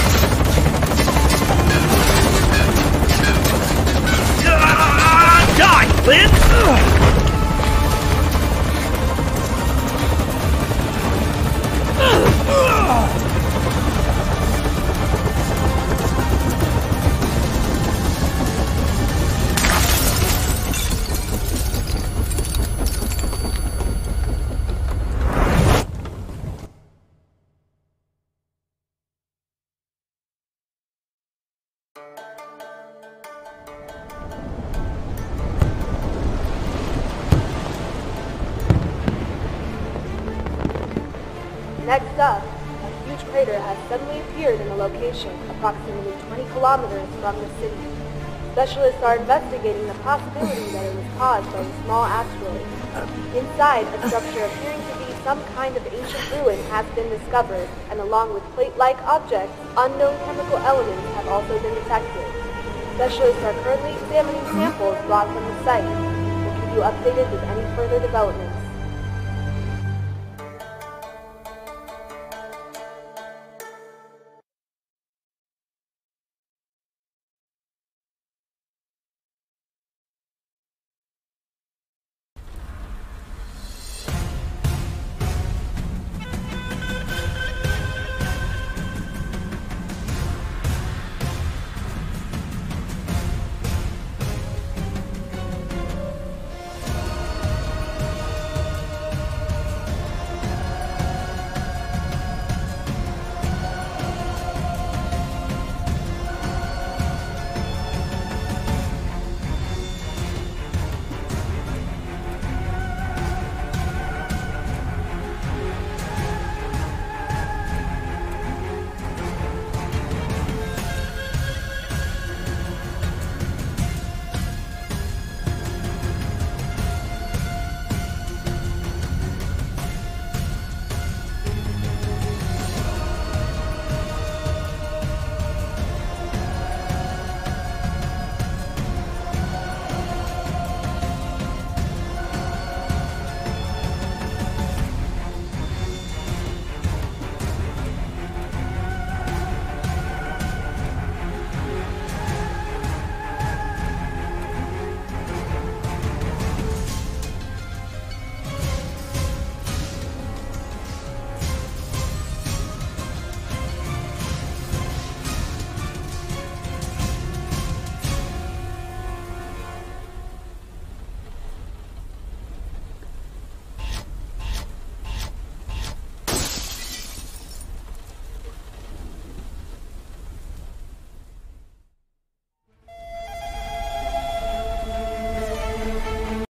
Uh, die, Lynn! Next up, a huge crater has suddenly appeared in a location approximately twenty kilometers from the city. Specialists are investigating the possibility that it was caused by a small asteroid. Inside, a structure appearing to be some kind of ancient ruin has been discovered, and along with plate-like objects, unknown chemical elements have also been detected. Specialists are currently examining samples brought from the site. We'll keep you updated with any further developments.